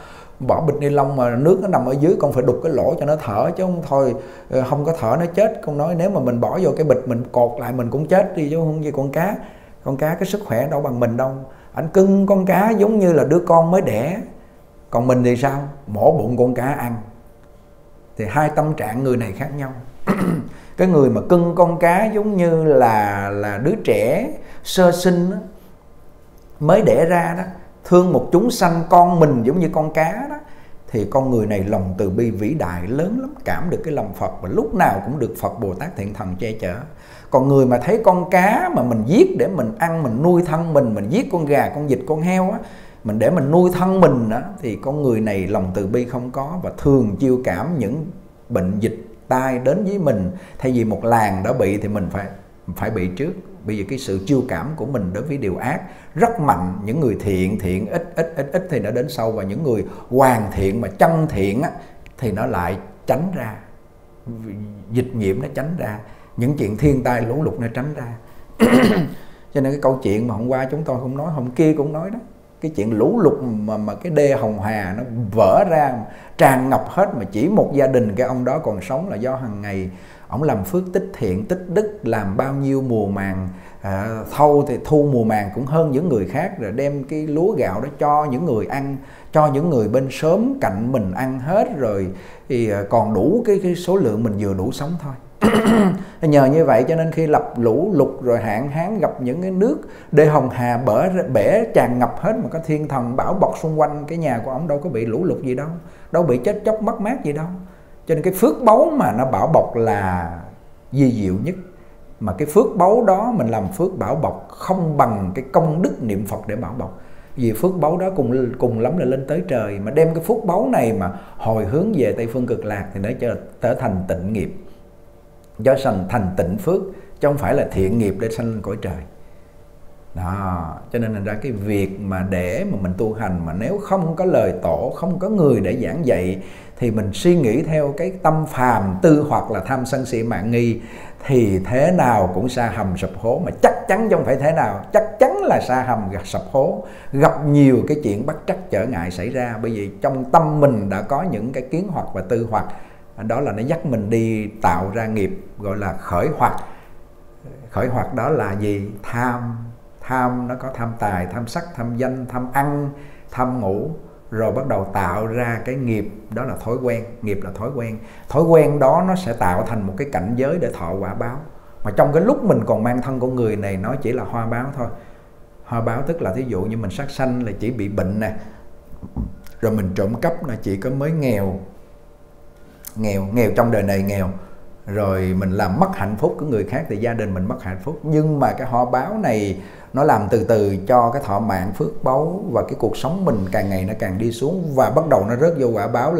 ni lông mà nước nó nằm ở dưới, con phải đục cái lỗ cho nó thở, chứ không thôi không có thở nó chết. Con nói nếu mà mình bỏ vô cái bịch mình cột lại mình cũng chết đi, chứ không như con cá cái sức khỏe đâu bằng mình đâu. Anh cưng con cá giống như là đứa con mới đẻ. Còn mình thì sao? Mổ bụng con cá ăn. Thì hai tâm trạng người này khác nhau. Cái người mà cưng con cá giống như là đứa trẻ sơ sinh đó, mới đẻ ra đó, thương một chúng sanh con mình giống như con cá đó, thì con người này lòng từ bi vĩ đại lớn lắm, cảm được cái lòng Phật, và lúc nào cũng được Phật Bồ Tát Thiện Thần che chở. Còn người mà thấy con cá mà mình giết để mình ăn, mình nuôi thân mình giết con gà, con vịt, con heo á, mình để mình nuôi thân mình đó, thì con người này lòng từ bi không có, và thường chiêu cảm những bệnh dịch tai đến với mình. Thay vì một làng đã bị thì mình phải bị trước. Bây giờ cái sự chiêu cảm của mình đối với điều ác rất mạnh. Những người thiện ít thì nó đến sau, và những người hoàn thiện mà chân thiện á, thì nó lại tránh ra, dịch nhiễm nó tránh ra, những chuyện thiên tai lũ lụt nó tránh ra. Cho nên cái câu chuyện mà hôm qua chúng tôi không nói, hôm kia cũng nói đó, cái chuyện lũ lụt mà cái đê Hồng Hà nó vỡ ra tràn ngập hết, mà chỉ một gia đình cái ông đó còn sống là do hàng ngày ổng làm phước tích thiện tích đức, làm bao nhiêu mùa màng thâu thì thu mùa màng cũng hơn những người khác, rồi đem cái lúa gạo đó cho những người ăn, cho những người bên xóm cạnh mình ăn hết rồi, thì còn đủ cái số lượng mình vừa đủ sống thôi. Nhờ như vậy cho nên khi lập lũ lụt rồi hạn hán, gặp những cái nước đê Hồng Hà bể tràn ngập hết, mà có thiên thần bảo bọc xung quanh, cái nhà của ông đâu có bị lũ lụt gì đâu, đâu bị chết chóc mất mát gì đâu. Cho nên cái phước báu mà nó bảo bọc là di diệu nhất. Mà cái phước báu đó mình làm phước bảo bọc không bằng cái công đức niệm Phật để bảo bọc. Vì phước báu đó cùng lắm là lên tới trời, mà đem cái phước báu này mà hồi hướng về Tây Phương Cực Lạc thì nó trở thành tịnh nghiệp, do thành tịnh phước, chứ không phải là thiện nghiệp để sanh lên cõi trời. Đó, cho nên thành ra cái việc mà để mà mình tu hành mà nếu không có lời tổ, không có người để giảng dạy, thì mình suy nghĩ theo cái tâm phàm tư hoặc là tham sân si mạn nghi thì thế nào cũng sa hầm sụp hố, mà chắc chắn chứ không phải thế nào, chắc chắn là sa hầm gặp sụp hố, gặp nhiều cái chuyện bất trắc trở ngại xảy ra, bởi vì trong tâm mình đã có những cái kiến hoặc và tư hoặc, đó là nó dắt mình đi tạo ra nghiệp gọi là khởi hoặc. Khởi hoặc đó là gì? Tham nó có tham tài, tham sắc, tham danh, tham ăn, tham ngủ, rồi bắt đầu tạo ra cái nghiệp, đó là thói quen. Nghiệp là thói quen. Thói quen đó nó sẽ tạo thành một cái cảnh giới để thọ quả báo. Mà trong cái lúc mình còn mang thân con người này, nó chỉ là hoa báo thôi. Hoa báo tức là thí dụ như mình sát sanh là chỉ bị bệnh nè, rồi mình trộm cắp là chỉ có mới nghèo trong đời này nghèo, rồi mình làm mất hạnh phúc của người khác thì gia đình mình mất hạnh phúc. Nhưng mà cái hoa báo này nó làm từ từ cho cái thọ mạng phước báu và cái cuộc sống mình càng ngày nó càng đi xuống, và bắt đầu nó rớt vô quả báo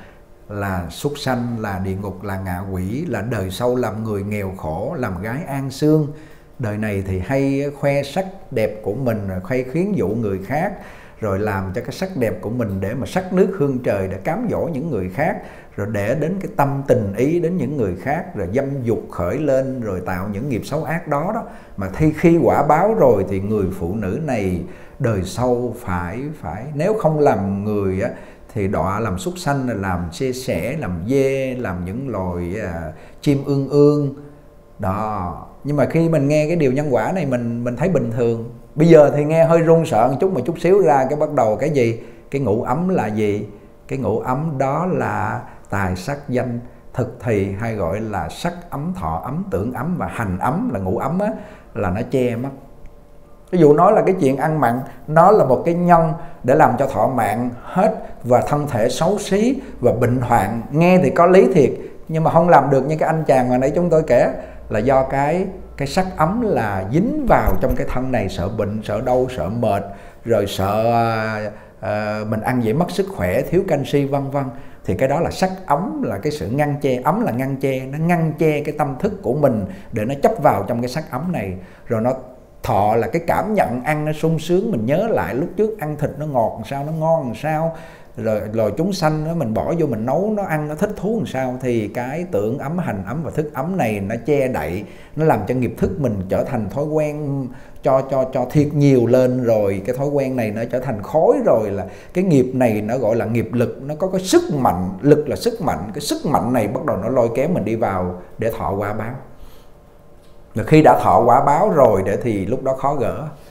là súc sanh, là địa ngục, là ngạ quỷ, là đời sau làm người nghèo khổ, làm gái an xương. Đời này thì hay khoe sắc đẹp của mình, hay khuyến dụ người khác, rồi làm cho cái sắc đẹp của mình để mà sắc nước hương trời, để cám dỗ những người khác, rồi để đến cái tâm tình ý đến những người khác, rồi dâm dục khởi lên, rồi tạo những nghiệp xấu ác đó. Mà khi quả báo rồi thì người phụ nữ này đời sau phải nếu không làm người á, thì đọa làm súc sanh, làm chia sẻ, làm dê, làm những loài chim ương đó. Nhưng mà khi mình nghe cái điều nhân quả này mình thấy bình thường. Bây giờ thì nghe hơi run sợ một chút, mà chút xíu ra cái bắt đầu cái gì? Cái ngũ ấm là gì? Cái ngũ ấm đó là tài sắc danh thực thì, hay gọi là sắc ấm, thọ ấm, tưởng ấm và hành ấm, là ngũ ấm á, là nó che mất. Ví dụ nói là cái chuyện ăn mặn, nó là một cái nhân để làm cho thọ mạng hết và thân thể xấu xí và bệnh hoạn. Nghe thì có lý thiệt, nhưng mà không làm được như cái anh chàng mà nãy chúng tôi kể, là do cái sắc ấm là dính vào trong cái thân này, sợ bệnh, sợ đau, sợ mệt, rồi sợ mình ăn dễ mất sức khỏe, thiếu canxi vân vân. Thì cái đó là sắc ấm, là cái sự ngăn che. Ấm là ngăn che, nó ngăn che cái tâm thức của mình để nó chấp vào trong cái sắc ấm này. Rồi nó thọ là cái cảm nhận ăn nó sung sướng, mình nhớ lại lúc trước ăn thịt nó ngọt làm sao, nó ngon làm sao, rồi chúng sanh đó mình bỏ vô mình nấu nó ăn nó thích thú làm sao. Thì cái tưởng ấm, hành ấm và thức ấm này nó che đậy, nó làm cho nghiệp thức mình trở thành thói quen cho thiệt nhiều lên, rồi cái thói quen này nó trở thành khối, rồi là cái nghiệp này nó gọi là nghiệp lực, nó có cái sức mạnh. Lực là sức mạnh, cái sức mạnh này bắt đầu nó lôi kéo mình đi vào để thọ quả báo. Và khi đã thọ quả báo rồi thì lúc đó khó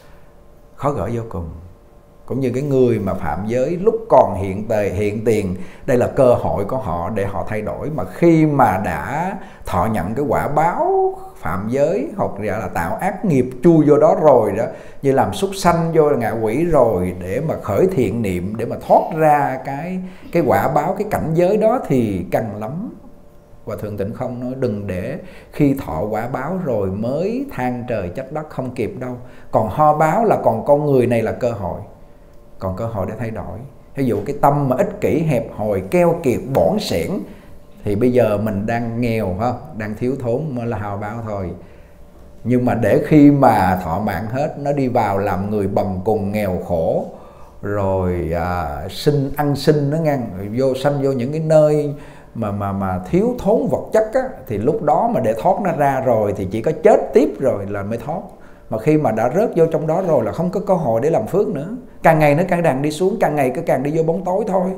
gỡ vô cùng. Cũng như cái người mà phạm giới lúc còn hiện tiền, đây là cơ hội của họ để họ thay đổi. Mà khi mà đã thọ nhận cái quả báo phạm giới hoặc là tạo ác nghiệp chui vô đó rồi đó, như làm súc sanh vô là ngạ quỷ rồi, để mà khởi thiện niệm để mà thoát ra cái quả báo, cái cảnh giới đó thì căng lắm. Và Thượng Tịnh Không nói đừng để khi thọ quả báo rồi mới than trời trách đất, không kịp đâu. Còn ho báo là còn con người này là cơ hội, còn cơ hội để thay đổi. Ví dụ cái tâm mà ích kỷ, hẹp hòi, keo kiệt, bỏn sẻn, thì bây giờ mình đang nghèo, không? Đang thiếu thốn mới là hào báo thôi. Nhưng mà để khi mà thọ mạng hết, nó đi vào làm người bần cùng nghèo khổ, rồi ăn xin nó ngang, sanh vô những cái nơi mà thiếu thốn vật chất á, thì lúc đó mà để thoát nó ra rồi thì chỉ có chết tiếp rồi là mới thoát. Mà khi mà đã rớt vô trong đó rồi là không có cơ hội để làm phước nữa. Càng ngày nó càng đi xuống, càng ngày cứ càng đi vô bóng tối thôi.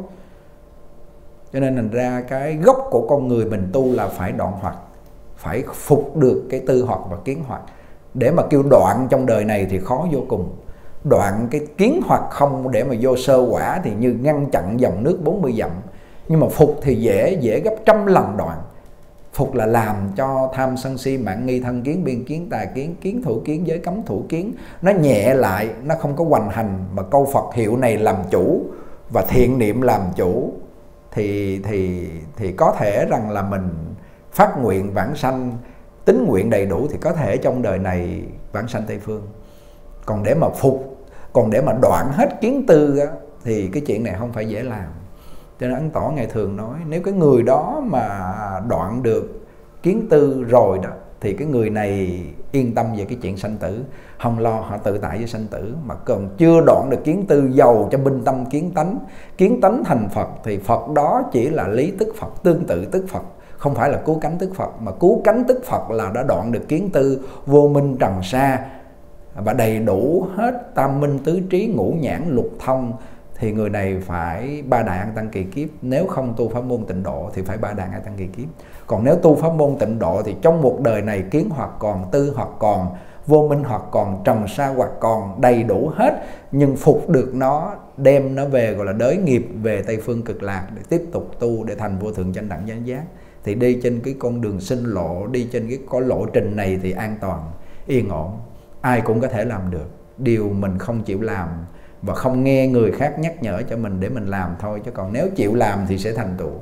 Cho nên thành ra cái gốc của con người mình tu là phải đoạn hoặc, phải phục được cái tư hoặc và kiến hoặc. Để mà kêu đoạn trong đời này thì khó vô cùng. Đoạn cái kiến hoặc không để mà vô sơ quả thì như ngăn chặn dòng nước 40 dặm. Nhưng mà phục thì dễ gấp trăm lần đoạn. Phục là làm cho tham sân si mạn nghi, thân kiến, biên kiến, tà kiến, kiến thủ kiến, giới cấm thủ kiến nó nhẹ lại, nó không có hoành hành. Mà câu Phật hiệu này làm chủ và thiện niệm làm chủ thì có thể rằng là mình phát nguyện vãng sanh, tín nguyện đầy đủ thì có thể trong đời này vãng sanh Tây Phương. Còn để mà phục, còn để mà đoạn hết kiến tư á, thì cái chuyện này không phải dễ làm. Cho nên Ấn Tổ ngày thường nói nếu cái người đó mà đoạn được kiến tư rồi đó thì cái người này yên tâm về cái chuyện sanh tử, không lo, họ tự tại với sanh tử. Mà còn chưa đoạn được kiến tư, giàu cho binh tâm kiến tánh thành Phật, thì Phật đó chỉ là lý tức Phật, tương tự tức Phật, không phải là cứu cánh tức Phật. Mà cứu cánh tức Phật là đã đoạn được kiến tư, vô minh trần sa và đầy đủ hết tam minh tứ trí ngũ nhãn lục thông, thì người này phải ba đại an tăng kỳ kiếp. Nếu không tu pháp môn tịnh độ thì phải ba đại an tăng kỳ kiếp. Còn nếu tu pháp môn tịnh độ thì trong một đời này kiến hoặc còn, tư hoặc còn, vô minh hoặc còn, trần sa hoặc còn, đầy đủ hết, nhưng phục được nó, đem nó về gọi là đới nghiệp về Tây Phương Cực Lạc để tiếp tục tu để thành vô thượng chánh đẳng chánh giác. Thì đi trên cái con đường sinh lộ, đi trên cái lộ trình này thì an toàn, yên ổn, ai cũng có thể làm được. Điều mình không chịu làm và không nghe người khác nhắc nhở cho mình để mình làm thôi, chứ còn nếu chịu làm thì sẽ thành tựu.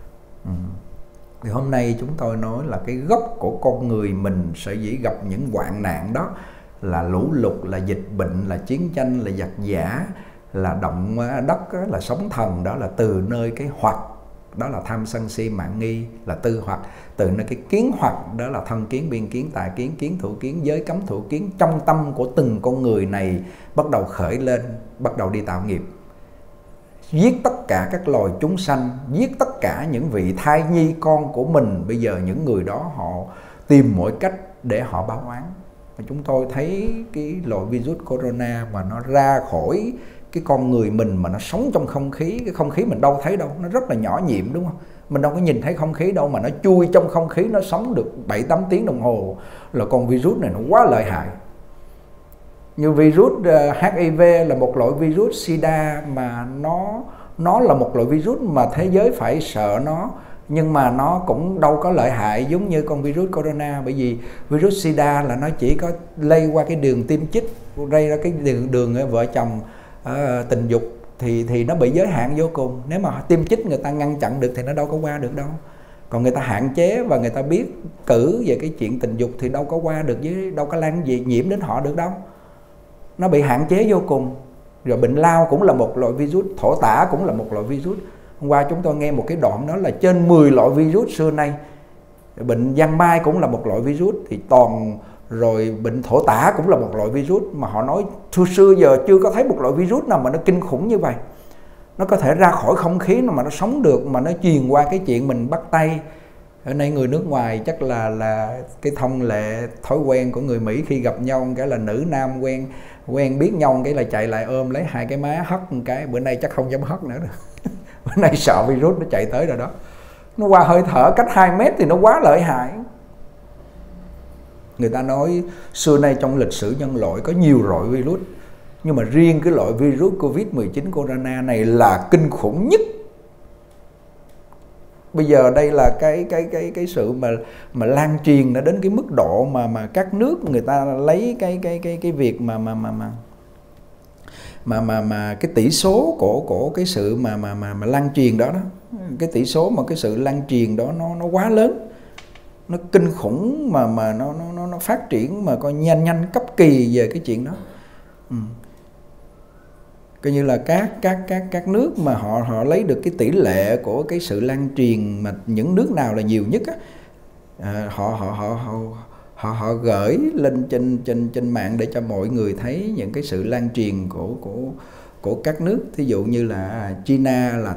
Thì hôm nay chúng tôi nói là cái gốc của con người mình sở dĩ gặp những hoạn nạn đó là lũ lụt, là dịch bệnh, là chiến tranh, là giặc giả, là động đất, là sóng thần, đó là từ nơi cái hoặc, đó là tham sân si mạng nghi, là tư hoặc, từ nơi cái kiến hoặc, đó là thân kiến, biên kiến, tà kiến, kiến thủ kiến, giới cấm thủ kiến, trong tâm của từng con người này bắt đầu khởi lên, bắt đầu đi tạo nghiệp, giết tất cả các loài chúng sanh, giết tất cả những vị thai nhi con của mình. Bây giờ những người đó họ tìm mọi cách để họ báo oán. Chúng tôi thấy cái loại virus corona mà nó ra khỏi cái con người mình, mà nó sống trong không khí, cái không khí mình đâu thấy đâu, nó rất là nhỏ nhiệm đúng không? Mình đâu có nhìn thấy không khí đâu, mà nó chui trong không khí, nó sống được 7-8 tiếng đồng hồ, là con virus này nó quá lợi hại. Như virus HIV là một loại virus SIDA, mà nó là một loại virus mà thế giới phải sợ nó, nhưng mà nó cũng đâu có lợi hại giống như con virus corona. Bởi vì virus SIDA là nó chỉ có lây qua cái đường tiêm chích, lây ra cái đường vợ chồng tình dục, thì nó bị giới hạn vô cùng. Nếu mà tiêm chích người ta ngăn chặn được thì nó đâu có qua được đâu. Còn người ta hạn chế và người ta biết cử về cái chuyện tình dục thì đâu có qua được, với đâu có lan gì nhiễm đến họ được đâu. Nó bị hạn chế vô cùng. Rồi bệnh lao cũng là một loại virus, thổ tả cũng là một loại virus. Hôm qua chúng tôi nghe một cái đoạn đó là trên 10 loại virus xưa nay. Bệnh giang mai cũng là một loại virus, thì toàn rồi bệnh thổ tả cũng là một loại virus, mà họ nói xưa giờ chưa có thấy một loại virus nào mà nó kinh khủng như vậy. Nó có thể ra khỏi không khí mà nó sống được, mà nó truyền qua cái chuyện mình bắt tay. Ở đây người nước ngoài chắc là cái thông lệ thói quen của người Mỹ khi gặp nhau cái là nữ nam quen biết nhau cái là chạy lại ôm lấy hai cái má hất một cái. Bữa nay chắc không dám hất nữa rồi. Bữa nay sợ virus nó chạy tới rồi đó. Nó qua hơi thở cách 2 mét thì nó quá lợi hại. Người ta nói xưa nay trong lịch sử nhân loại có nhiều loại virus, nhưng mà riêng cái loại virus Covid-19 corona này là kinh khủng nhất. Bây giờ đây là cái sự mà lan truyền đã đến cái mức độ mà các nước người ta lấy cái việc mà cái tỷ số của cái sự mà lan truyền đó, cái tỷ số mà cái sự lan truyền đó nó quá lớn, nó kinh khủng, mà nó phát triển mà coi nhanh cấp kỳ về cái chuyện đó. Coi như là các nước mà họ lấy được cái tỷ lệ của cái sự lan truyền, mà những nước nào là nhiều nhất á, họ gửi lên trên mạng để cho mọi người thấy những cái sự lan truyền của các nước. Thí dụ như là China là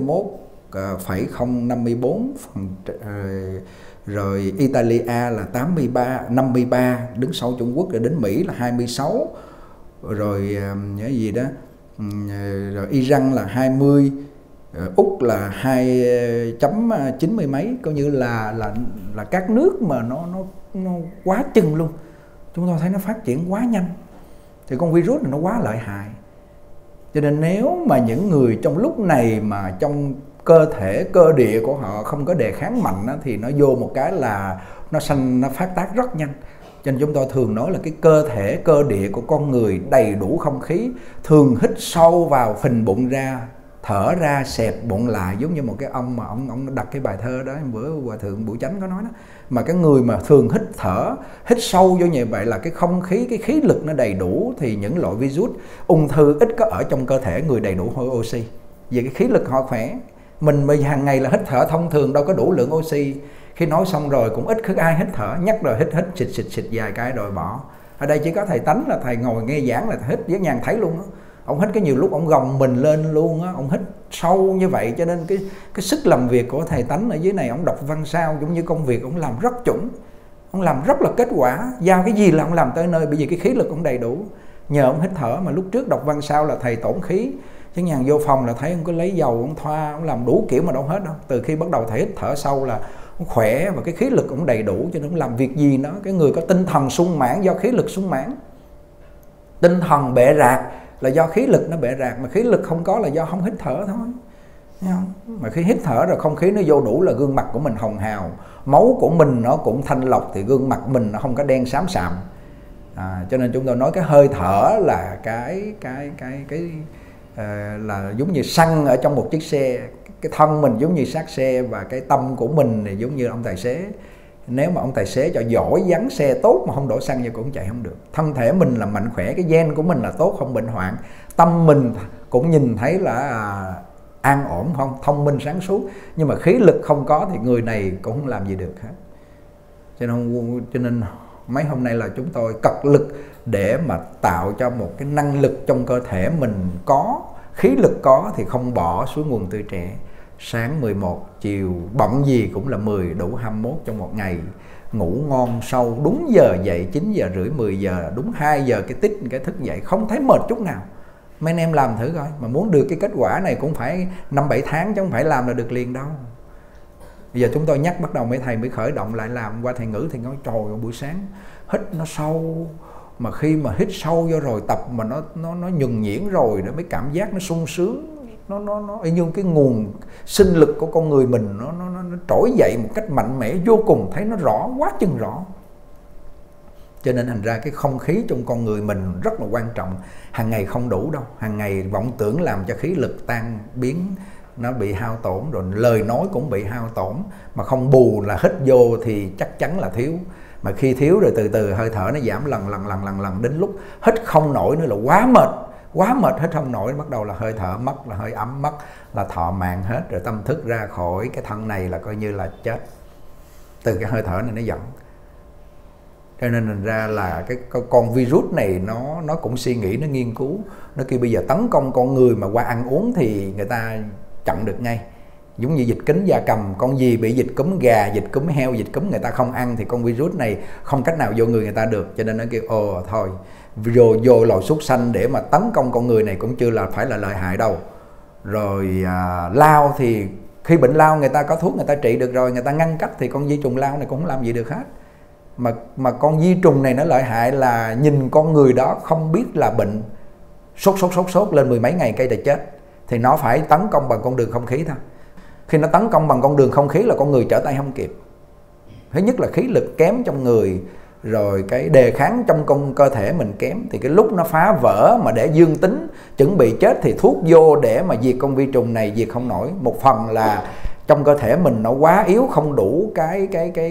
81,054%, rồi Italia là 53, đứng sau Trung Quốc, rồi đến Mỹ là 26, rồi cái gì đó, rồi Iran là 20, Úc là 2.90 mấy. Coi như là các nước mà nó quá chừng luôn. Chúng tôi thấy nó phát triển quá nhanh, thì con virus này nó quá lợi hại. Cho nên nếu mà những người trong lúc này mà trong cơ thể cơ địa của họ không có đề kháng mạnh đó, thì nó vô một cái là nó phát tác rất nhanh. Cho nên chúng tôi thường nói là cái cơ thể cơ địa của con người đầy đủ không khí, thường hít sâu vào phình bụng ra, thở ra xẹp bụng lại, giống như một cái ông mà ông đặt cái bài thơ đó bữa Hòa Thượng Bửu Chánh có nói đó. Mà cái người mà thường hít sâu vô như vậy là cái không khí, cái khí lực nó đầy đủ, thì những loại virus ung thư ít có ở trong cơ thể người đầy đủ oxy. Vì cái khí lực họ khỏe. Mình hàng ngày là hít thở thông thường đâu có đủ lượng oxy. Khi nói xong rồi cũng ít có ai hít thở, nhắc rồi hít xịt vài cái rồi bỏ. Ở đây chỉ có thầy Tánh là thầy ngồi nghe giảng là hít Giác Nhàn thấy luôn á. Ông hít cái nhiều lúc ông gồng mình lên luôn á, ông hít sâu như vậy, cho nên cái sức làm việc của thầy Tánh ở dưới này, ông đọc văn sao cũng như công việc ông làm rất chuẩn, ông làm rất là kết quả, giao cái gì là ông làm tới nơi, bởi vì cái khí lực ông đầy đủ. Nhờ ông hít thở mà lúc trước đọc văn sao là thầy tổn khí, Giác Nhàn vô phòng là thấy ông cứ lấy dầu ông thoa, ông làm đủ kiểu mà đâu hết đâu. Từ khi bắt đầu thầy hít thở sâu là ông khỏe và cái khí lực cũng đầy đủ, cho nên ông làm việc gì nó, cái người có tinh thần sung mãn do khí lực sung mãn. Tinh thần bệ rạc là do khí lực nó bệ rạc, mà khí lực không có là do không hít thở thôi. Thấy không? Mà khi hít thở rồi không khí nó vô đủ là gương mặt của mình hồng hào, máu của mình nó cũng thanh lọc, thì gương mặt mình nó không có đen xám xạm. Cho nên chúng tôi nói cái hơi thở là là giống như xăng ở trong một chiếc xe, cái thân mình giống như xác xe, và cái tâm của mình thì giống như ông tài xế. Nếu mà ông tài xế cho giỏi dắn xe tốt mà không đổ xăng vô cũng chạy không được. Thân thể mình là mạnh khỏe, cái gen của mình là tốt, không bệnh hoạn, tâm mình cũng nhìn thấy là an ổn, không thông minh sáng suốt, nhưng mà khí lực không có thì người này cũng không làm gì được hết. Cho nên mấy hôm nay là chúng tôi cật lực để mà tạo cho một cái năng lực trong cơ thể mình có, khí lực có thì không bỏ suối nguồn tươi trẻ. Sáng 11, chiều bận gì cũng là 10, đủ 21 trong một ngày. Ngủ ngon sâu, đúng giờ dậy 9 giờ rưỡi 10 giờ, đúng 2 giờ cái tích cái thức dậy, không thấy mệt chút nào. Mấy anh em làm thử coi, mà muốn được cái kết quả này cũng phải 5-7 tháng chứ không phải làm là được liền đâu. Bây giờ chúng tôi nhắc bắt đầu mấy thầy mới khởi động lại làm. Qua thầy Ngữ thì nói trời ơi, buổi sáng hít nó sâu, mà khi mà hít sâu vô rồi tập mà nó nhuần nhuyễn rồi nó mới cảm giác nó sung sướng, nó y như cái nguồn sinh lực của con người mình nó trỗi dậy một cách mạnh mẽ vô cùng, thấy nó rõ, quá chừng rõ. Cho nên thành ra cái không khí trong con người mình rất là quan trọng. Hàng ngày không đủ đâu, hàng ngày vọng tưởng làm cho khí lực tan biến, nó bị hao tổn, rồi lời nói cũng bị hao tổn, mà không bù là hít vô thì chắc chắn là thiếu. Mà khi thiếu rồi từ từ hơi thở nó giảm lần đến lúc hít không nổi nữa là quá mệt, hít không nổi, bắt đầu là hơi thở mất, là hơi ấm mất, là thọ mạng hết, rồi tâm thức ra khỏi cái thân này là coi như là chết. Từ cái hơi thở này nó dẫn. Cho nên thành ra là cái con virus này nó cũng suy nghĩ, nó nghiên cứu, nó kêu bây giờ tấn công con người mà qua ăn uống thì người ta chặn được ngay. Giống như dịch cúm gia cầm, con gì bị dịch cúm gà, dịch cúm heo, dịch cúm người ta không ăn thì con virus này không cách nào vô người ta được. Cho nên nó kêu thôi vô loài súc sanh để mà tấn công con người này cũng chưa là phải là lợi hại đâu. Rồi lao thì khi bệnh lao người ta có thuốc người ta trị được rồi, người ta ngăn cách thì con vi trùng lao này cũng không làm gì được hết. Mà con vi trùng này nó lợi hại là nhìn con người đó không biết là bệnh, sốt lên 10 mấy ngày cây là chết, thì nó phải tấn công bằng con đường không khí thôi. Khi nó tấn công bằng con đường không khí là con người trở tay không kịp. Thứ nhất là khí lực kém trong người, rồi cái đề kháng trong cơ thể mình kém, thì cái lúc nó phá vỡ mà để dương tính chuẩn bị chết thì thuốc vô để mà diệt con vi trùng này diệt không nổi. Một phần là trong cơ thể mình nó quá yếu, không đủ cái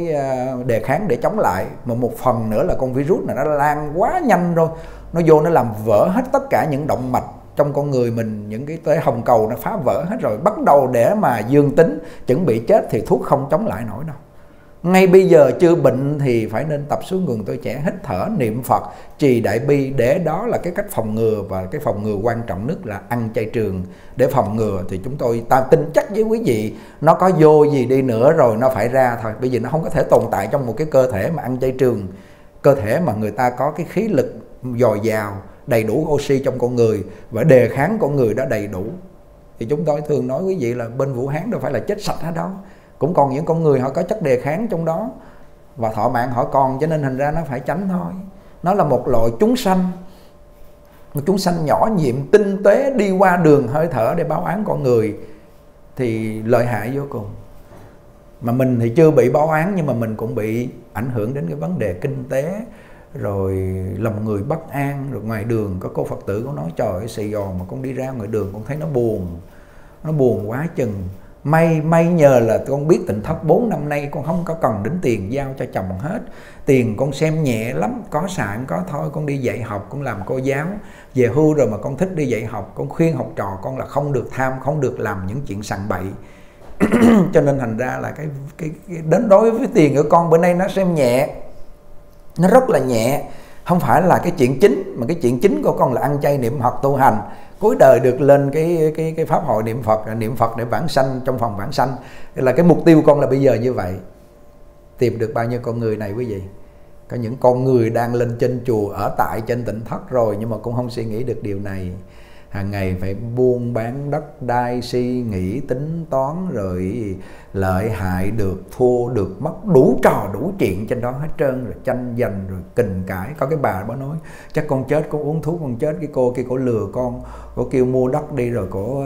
đề kháng để chống lại, mà một phần nữa là con virus này nó lan quá nhanh rồi, nó vô nó làm vỡ hết tất cả những động mạch trong con người mình, những cái tế hồng cầu nó phá vỡ hết rồi, bắt đầu để mà dương tính chuẩn bị chết thì thuốc không chống lại nổi đâu. Ngay bây giờ chưa bệnh thì phải nên tập suối nguồn tuổi trẻ, hít thở, niệm Phật, trì đại bi, để đó là cái cách phòng ngừa. Và cái phòng ngừa quan trọng nhất là ăn chay trường. Để phòng ngừa thì chúng tôi tin chắc với quý vị, nó có vô gì đi nữa rồi nó phải ra thôi. Bởi vì nó không có thể tồn tại trong một cái cơ thể mà ăn chay trường. Cơ thể mà người ta có cái khí lực dồi dào, đầy đủ oxy trong con người và đề kháng con người đó đầy đủ. Thì chúng tôi thường nói quý vị là bên Vũ Hán đâu phải là chết sạch hết đâu, cũng còn những con người họ có chất đề kháng trong đó và thọ mạng họ còn, cho nên thành ra nó phải tránh thôi. Nó là một loại chúng sanh, một chúng sanh nhỏ nhiệm, tinh tế, đi qua đường hơi thở để báo án con người thì lợi hại vô cùng. Mà mình thì chưa bị báo án, nhưng mà mình cũng bị ảnh hưởng đến cái vấn đề kinh tế, rồi lòng người bất an. Rồi ngoài đường có cô Phật tử có nói trời ơi, Sài Gòn mà con đi ra ngoài đường con thấy nó buồn quá chừng. May nhờ là con biết Tịnh Thất 4 năm nay con không có cần đến tiền giao cho chồng hết. Tiền con xem nhẹ lắm, có xài có thôi. Con đi dạy học, con làm cô giáo, về hưu rồi mà con thích đi dạy học. Con khuyên học trò con là không được tham, không được làm những chuyện sằng bậy. Cho nên thành ra là cái đến đối với tiền của con bữa nay nó xem nhẹ, nó rất là nhẹ, không phải là cái chuyện chính, mà cái chuyện chính của con là ăn chay niệm Phật tu hành, cuối đời được lên cái pháp hội niệm Phật để vãng sanh trong phòng vãng sanh. Là cái mục tiêu con là bây giờ như vậy. Tìm được bao nhiêu con người này quý vị? Có những con người đang lên trên chùa, ở tại trên Tịnh Thất rồi, nhưng mà cũng không suy nghĩ được điều này. Hàng ngày phải buôn bán đất đai, suy nghĩ tính toán, rồi lợi hại, được thua, được mất, đủ trò đủ chuyện trên đó hết trơn, rồi tranh giành, rồi kình cãi. Có cái bà nói chắc con chết, con uống thuốc con chết, cái cô kia cổ lừa con, cổ kêu mua đất đi rồi cổ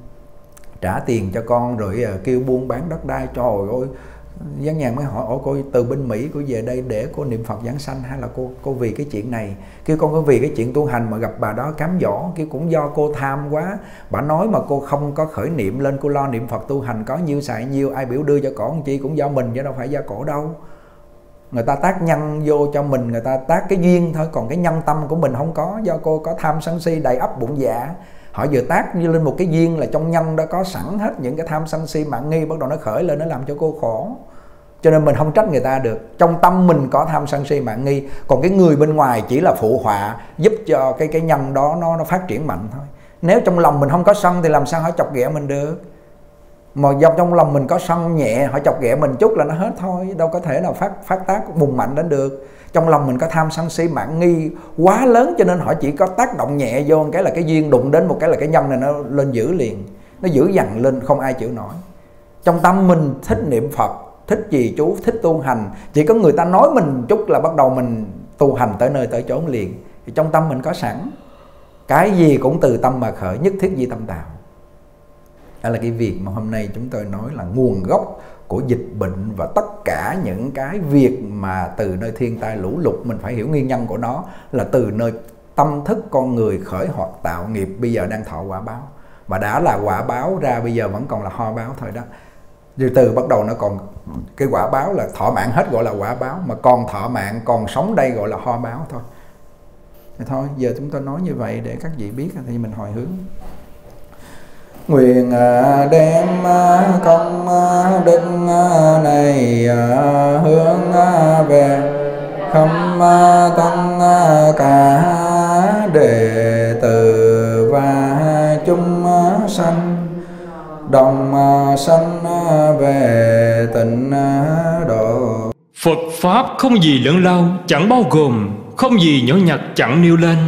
trả tiền cho con, rồi kêu buôn bán đất đai. Trời ơi, Giang Nhàn mới hỏi: ủa cô từ bên Mỹ cô về đây để cô niệm Phật giảng sanh, hay là cô vì cái chuyện này? Kêu con có vì cái chuyện tu hành mà gặp bà đó cám dỗ. Kêu cũng do cô tham quá, bà nói mà cô không có khởi niệm lên, cô lo niệm Phật tu hành, có nhiêu xài nhiêu, ai biểu đưa cho cổ chi cũng do mình chứ đâu phải do cổ đâu. Người ta tác nhân vô cho mình, người ta tác cái duyên thôi, còn cái nhân tâm của mình không có. Do cô có tham sân si đầy ắp bụng dạ, họ vừa tác như lên một cái duyên là trong nhân đó có sẵn hết những cái tham sân si mạng nghi, bắt đầu nó khởi lên, nó làm cho cô khổ. Cho nên mình không trách người ta được. Trong tâm mình có tham sân si mạng nghi, còn cái người bên ngoài chỉ là phụ họa giúp cho cái nhân đó nó phát triển mạnh thôi. Nếu trong lòng mình không có sân thì làm sao họ chọc ghẹo mình được? Mà do trong lòng mình có sân nhẹ, họ chọc ghẹo mình chút là nó hết thôi, đâu có thể nào phát tác bùng mạnh đến được. Trong lòng mình có tham sân si mạng nghi quá lớn, cho nên họ chỉ có tác động nhẹ vô một cái là cái duyên đụng đến một cái là cái nhân này nó lên dữ liền, nó dữ dằn lên không ai chịu nổi. Trong tâm mình thích niệm Phật, thích trì chú, thích tu hành, chỉ có người ta nói mình chút là bắt đầu mình tu hành tới nơi tới chốn liền. Thì trong tâm mình có sẵn, cái gì cũng từ tâm mà khởi, nhất thiết di tâm tạo. Đó là cái việc mà hôm nay chúng tôi nói là nguồn gốc của dịch bệnh và tất cả những cái việc mà từ nơi thiên tai lũ lụt, mình phải hiểu nguyên nhân của nó là từ nơi tâm thức con người khởi hoạt tạo nghiệp, bây giờ đang thọ quả báo. Mà đã là quả báo ra, bây giờ vẫn còn là ho báo thôi đó. Từ từ bắt đầu nó còn cái quả báo là thọ mạng hết gọi là quả báo, mà còn thọ mạng còn sống đây gọi là ho báo thôi. Thì thôi giờ chúng tôi nói như vậy để các vị biết thì mình hồi hướng. Nguyện đem công đức này hướng về khắp tất cả đệ tử và chúng sanh, đồng sanh về tịnh độ. Phật Pháp không gì lớn lao chẳng bao gồm, không gì nhỏ nhặt chẳng nêu lên.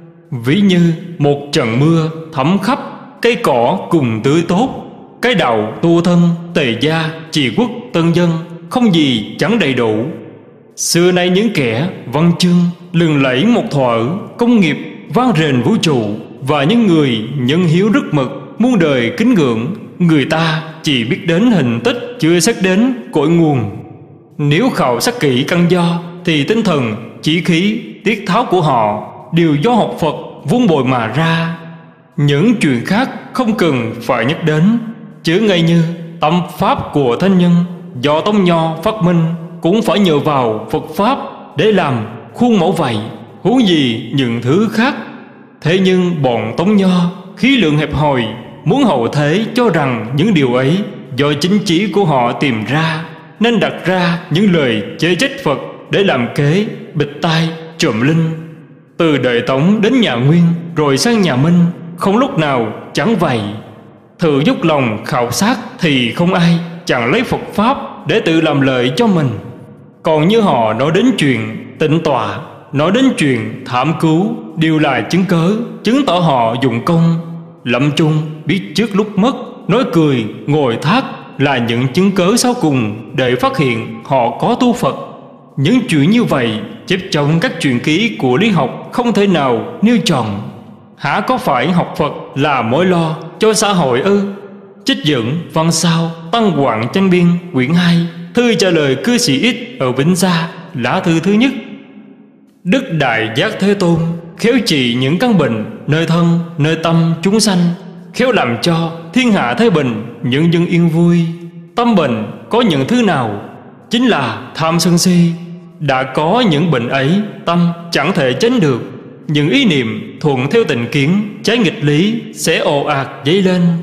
Ví như một trận mưa thấm khắp, cây cỏ cùng tươi tốt, cái đạo tu thân, tề gia, trì quốc, tân dân, không gì chẳng đầy đủ. Xưa nay những kẻ văn chương lừng lẫy một thuở, công nghiệp vang rền vũ trụ, và những người nhân hiếu rất mực, muôn đời kính ngưỡng, người ta chỉ biết đến hình tích, chưa xét đến cội nguồn. Nếu khảo sát kỹ căn do, thì tinh thần, chí khí, tiết tháo của họ đều do học Phật vun bồi mà ra. Những chuyện khác không cần phải nhắc đến, chứ ngay như tâm pháp của thánh nhân do Tống Nho phát minh cũng phải nhờ vào Phật Pháp để làm khuôn mẫu vậy, huống gì những thứ khác. Thế nhưng bọn Tống Nho khí lượng hẹp hòi, muốn hậu thế cho rằng những điều ấy do chính trí của họ tìm ra, nên đặt ra những lời chê trách Phật để làm kế, bịt tai, trộm linh. Từ đời Tống đến nhà Nguyên rồi sang nhà Minh, không lúc nào chẳng vậy. Thử dốc lòng khảo sát thì không ai chẳng lấy Phật Pháp để tự làm lợi cho mình. Còn như họ nói đến chuyện tịnh tọa, nói đến chuyện thảm cứu, đều là chứng cớ, chứng tỏ họ dụng công. Lâm chung biết trước lúc mất, nói cười, ngồi thác là những chứng cớ sau cùng để phát hiện họ có tu Phật. Những chuyện như vậy chép trong các truyện ký của lý học không thể nào nêu tròn. Hả có phải học Phật là mối lo cho xã hội ư? Trích dẫn văn sao Tăng Quảng Tranh Biên quyển 2, thư trả lời cư sĩ X ở Vĩnh Gia, lá thư thứ nhất. Đức Đại Giác Thế Tôn khéo trị những căn bệnh nơi thân, nơi tâm chúng sanh, khéo làm cho thiên hạ thái bình, nhân dân yên vui. Tâm bệnh có những thứ nào? Chính là tham sân si. Đã có những bệnh ấy, tâm chẳng thể tránh được. Những ý niệm thuận theo tình kiến, trái nghịch lý sẽ ồ ạt dấy lên.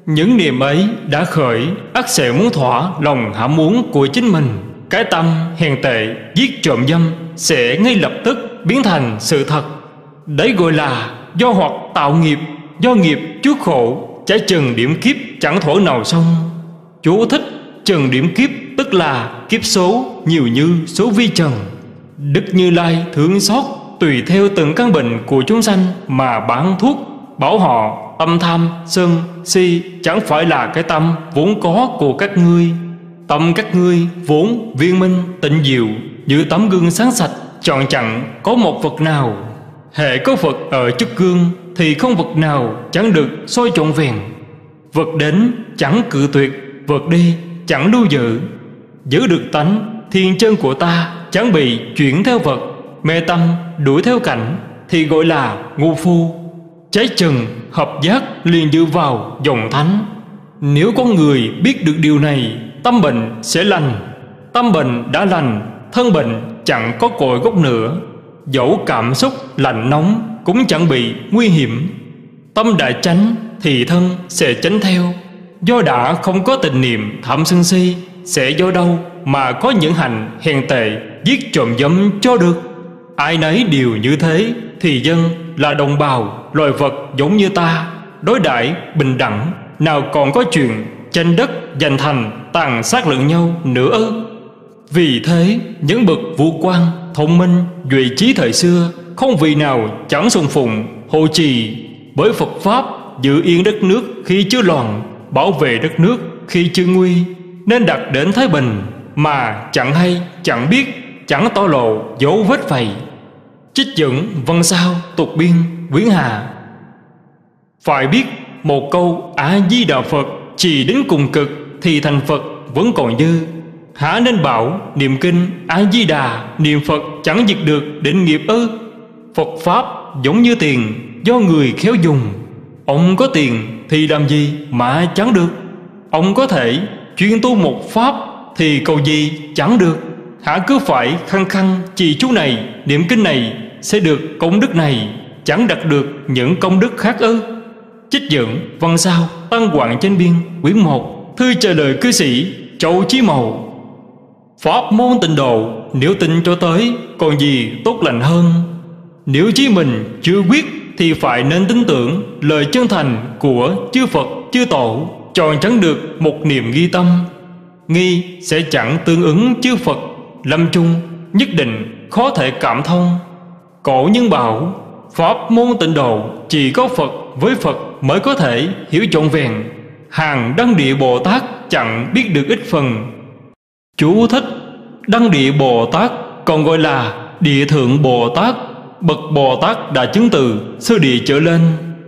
Những niềm ấy đã khởi, ắt sẽ muốn thỏa lòng ham muốn của chính mình. Cái tâm hèn tệ, giết trộm dâm sẽ ngay lập tức biến thành sự thật. Đấy gọi là do hoặc tạo nghiệp, do nghiệp chuốc khổ, trái chừng điểm kiếp chẳng thổ nào xong. Chú thích: chừng điểm kiếp tức là kiếp số nhiều như số vi trần. Đức Như Lai thương xót tùy theo từng căn bệnh của chúng sanh mà bán thuốc, bảo họ tâm tham, sân, si chẳng phải là cái tâm vốn có của các ngươi. Tâm các ngươi vốn viên minh tịnh diệu, như tấm gương sáng sạch, tròn chẳng có một vật nào. Hễ có vật ở trước gương thì không vật nào chẳng được soi trọn vẹn. Vật đến chẳng cự tuyệt, vật đi chẳng lưu giữ. Giữ được tánh thiên chân của ta chẳng bị chuyển theo vật, mê tâm đuổi theo cảnh thì gọi là ngu phu. Trái chừng hợp giác liền dựa vào dòng thánh. Nếu con người biết được điều này, tâm bệnh sẽ lành. Tâm bệnh đã lành, thân bệnh chẳng có cội gốc nữa. Dẫu cảm xúc lạnh nóng cũng chẳng bị nguy hiểm. Tâm đã tránh thì thân sẽ tránh theo. Do đã không có tình niệm tham sân si, sẽ do đâu mà có những hành hèn tệ, giết trộm dâm cho được. Ai nấy đều như thế thì dân là đồng bào, loài vật giống như ta, đối đãi bình đẳng, nào còn có chuyện tranh đất giành thành, tàn sát lẫn nhau nữa ư? Vì thế những bậc vũ quan thông minh duệ trí thời xưa không vì nào chẳng sùng phụng hộ trì, bởi Phật pháp giữ yên đất nước khi chưa loạn, bảo vệ đất nước khi chưa nguy, nên đạt đến thái bình mà chẳng hay chẳng biết, chẳng tỏ lộ dấu vết vậy. Trích dẫn văn sao tục biên quyển Hà. Phải biết một câu A Di Đà Phật chỉ đến cùng cực thì thành Phật vẫn còn dư. Hả nên bảo niệm kinh A Di Đà niệm Phật chẳng diệt được định nghiệp ư? Phật pháp giống như tiền, do người khéo dùng. Ông có tiền thì làm gì mà chẳng được. Ông có thể chuyên tu một pháp thì cầu gì chẳng được. Hả cứ phải khăng khăng trì chú này niệm kinh này sẽ được công đức này, chẳng đạt được những công đức khác ư? Trích dẫn văn sao Tăng Quảng Chánh Biên quyển 1, thư trả lời cư sĩ Châu Chí Mầu. Pháp môn tịnh độ nếu tin cho tới còn gì tốt lành hơn. Nếu chí mình chưa quyết thì phải nên tin tưởng lời chân thành của chư Phật chư Tổ, tròn chẳng được một niềm nghi tâm. Nghi sẽ chẳng tương ứng chư Phật, lâm chung nhất định khó thể cảm thông. Cổ nhân bảo pháp môn tịnh độ chỉ có Phật với Phật mới có thể hiểu trọn vẹn. Hàng Đăng Địa Bồ Tát chẳng biết được ít phần. Chú thích: Đăng Địa Bồ Tát còn gọi là Địa Thượng Bồ Tát, bậc Bồ Tát đã chứng từ sơ địa trở lên.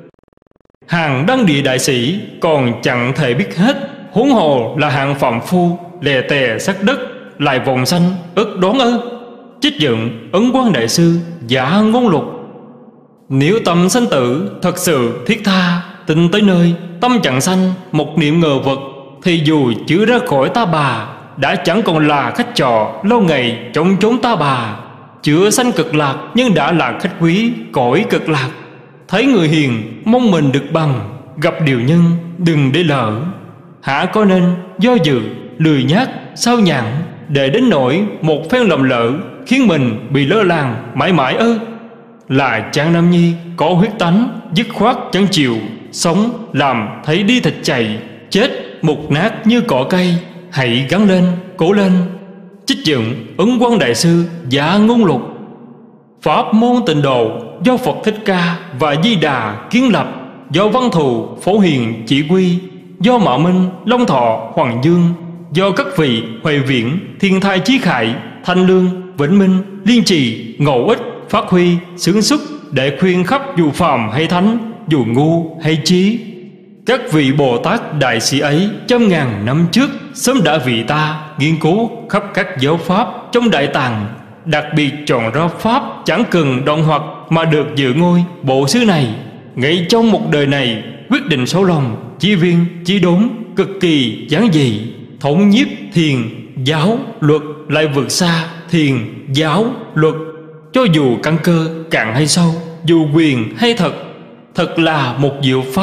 Hàng Đăng Địa Đại Sĩ còn chẳng thể biết hết, huống hồ là hạng phạm phu lè tè sát đất lại vòng sanh ức đoán ư? Trích dẫn Ấn Quang Đại Sư Giả Ngôn Lục. Nếu tâm sanh tử thật sự thiết tha, tin tới nơi tâm chẳng sanh một niệm ngờ vật, thì dù chưa ra khỏi ta bà đã chẳng còn là khách trọ lâu ngày trong chốn ta bà. Chưa sanh cực lạc nhưng đã là khách quý cõi cực lạc. Thấy người hiền mong mình được bằng, gặp điều nhân đừng để lỡ. Hả có nên do dự lười nhác sao nhãn để đến nỗi một phen lầm lỡ khiến mình bị lơ làng mãi mãi ư? Là chàng nam nhi có huyết tánh, dứt khoát chẳng chịu sống làm thấy đi thịt chảy, chết mục nát như cỏ cây. Hãy gắng lên, cố lên. Trích dẫn Ấn Quang Đại Sư Giả Ngôn Lục. Pháp môn tịnh độ do Phật Thích Ca và Di Đà kiến lập, do Văn Thù Phổ Hiền chỉ huy, do Mạo Minh Long Thọ Hoàng Dương, do các vị Huệ Viễn Thiên Thai Chí Khải Thanh Lương Vĩnh Minh Liên Trì Ngộ Ích phát huy xứng xuất để khuyên khắp dù phàm hay thánh, dù ngu hay trí. Các vị Bồ Tát Đại Sĩ ấy trăm ngàn năm trước sớm đã vì ta nghiên cứu khắp các giáo pháp trong Đại Tạng, đặc biệt chọn ra pháp chẳng cần đoạn hoặc mà được dự ngôi bộ xứ này. Ngay trong một đời này quyết định sâu lòng, chí viên chí đốn, cực kỳ giản dị, thống nhiếp thiền giáo luật lại vượt xa thiền giáo luật. Cho dù căn cơ cạn hay sâu, dù quyền hay thật, thật là một diệu pháp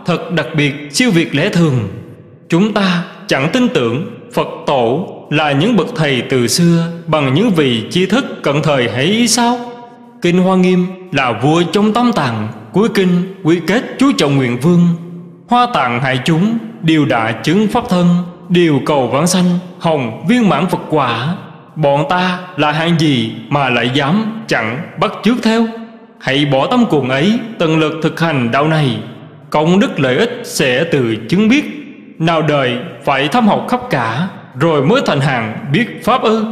thật đặc biệt siêu việt lẽ thường. Chúng ta chẳng tin tưởng Phật tổ là những bậc thầy từ xưa bằng những vị tri thức cận thời hay sao? Kinh Hoa Nghiêm là vua trong tam tạng, cuối kinh quy kết chú trọng nguyện vương. Hoa tạng hại chúng đều đã chứng pháp thân, đều cầu vãng sanh hồng viên mãn Phật quả. Bọn ta là hạng gì mà lại dám chẳng bắt chước theo? Hãy bỏ tâm cuồng ấy, tận lực thực hành đạo này, công đức lợi ích sẽ tự chứng biết. Nào đời phải thâm học khắp cả, rồi mới thành hạng biết pháp ư?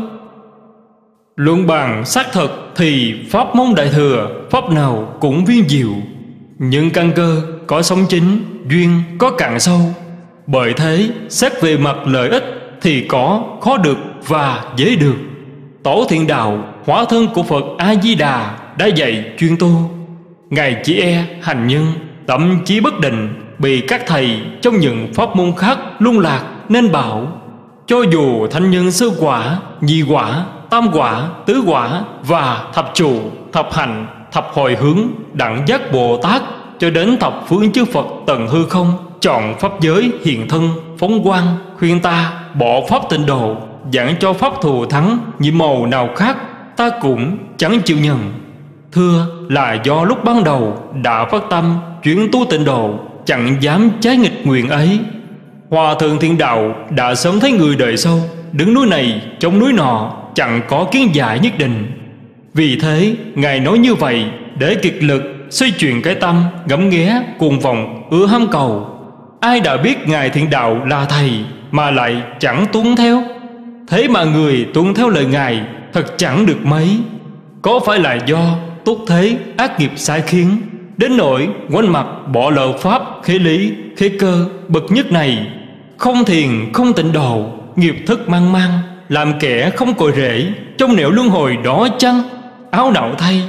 Luận bàn xác thật thì pháp môn đại thừa, pháp nào cũng viên diệu. Nhưng căn cơ có sống chính, duyên có cạn sâu. Bởi thế xét về mặt lợi ích thì có khó được và dễ được. Tổ Thiện Đạo, hóa thân của Phật A-di-đà đã dạy chuyên tu. Ngài chỉ e hành nhân tâm trí bất định, bị các thầy trong những pháp môn khác lung lạc, nên bảo cho dù thánh nhân sơ quả, nhị quả, tam quả, tứ quả và thập trụ, thập hạnh, thập hồi hướng, đẳng giác Bồ Tát, cho đến thập phương chư Phật tận hư không, chọn pháp giới hiện thân phóng quang, khuyên ta bỏ pháp tịnh độ, giảng cho pháp thù thắng nhiệm màu nào khác, ta cũng chẳng chịu nhận. Thưa là do lúc ban đầu đã phát tâm chuyển tu tịnh độ, chẳng dám trái nghịch nguyện ấy. Hòa thượng Thiện Đạo đã sớm thấy người đời sau đứng núi này trong núi nọ, chẳng có kiến giải nhất định. Vì thế Ngài nói như vậy để kiệt lực xoay chuyển cái tâm ngẫm nghé cuồng vọng ưa ham cầu. Ai đã biết Ngài Thiện Đạo là thầy mà lại chẳng tuân theo? Thế mà người tuân theo lời Ngài thật chẳng được mấy. Có phải là do túc thế ác nghiệp sai khiến, đến nỗi quanh mặt bỏ lỡ pháp khế lý khế cơ bậc nhất này? Không thiền không tịnh độ, nghiệp thức mang mang, làm kẻ không cội rễ trong nẻo luân hồi đó chăng? Áo não thay.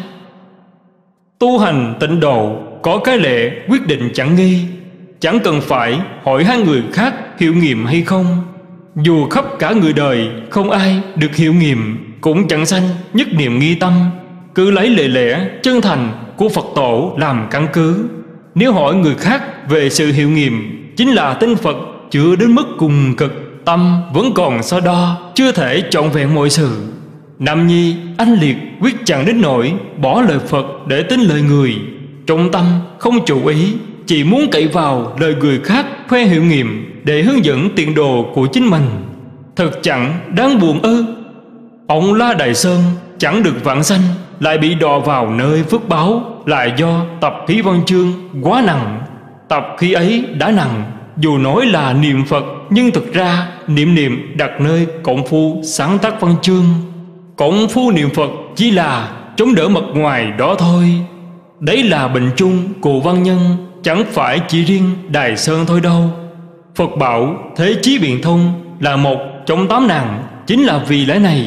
Tu hành tịnh độ có cái lệ quyết định chẳng nghi, chẳng cần phải hỏi hai người khác hiệu nghiệm hay không. Dù khắp cả người đời không ai được hiệu nghiệm, cũng chẳng sanh nhất niệm nghi tâm. Cứ lấy lời lẽ chân thành của Phật tổ làm căn cứ. Nếu hỏi người khác về sự hiệu nghiệm, chính là tin Phật chưa đến mức cùng cực, tâm vẫn còn so đo, chưa thể trọn vẹn mọi sự. Nam nhi anh liệt quyết chẳng đến nỗi bỏ lời Phật để tin lời người. Trong tâm không chủ ý, chỉ muốn cậy vào lời người khác khoe hiệu nghiệm để hướng dẫn tiền đồ của chính mình. Thật chẳng đáng buồn ư? Ông La Đại Sơn chẳng được vãng sanh, lại bị đọa vào nơi phước báo, là do tập khí văn chương quá nặng. Tập khí ấy đã nặng, dù nói là niệm Phật, nhưng thực ra niệm đặt nơi công phu sáng tác văn chương. Công phu niệm Phật chỉ là chống đỡ mặt ngoài đó thôi. Đấy là bệnh chung của văn nhân, chẳng phải chỉ riêng Đài Sơn thôi đâu. Phật bảo thế chí biện thông là một trong 8 nạn, chính là vì lẽ này.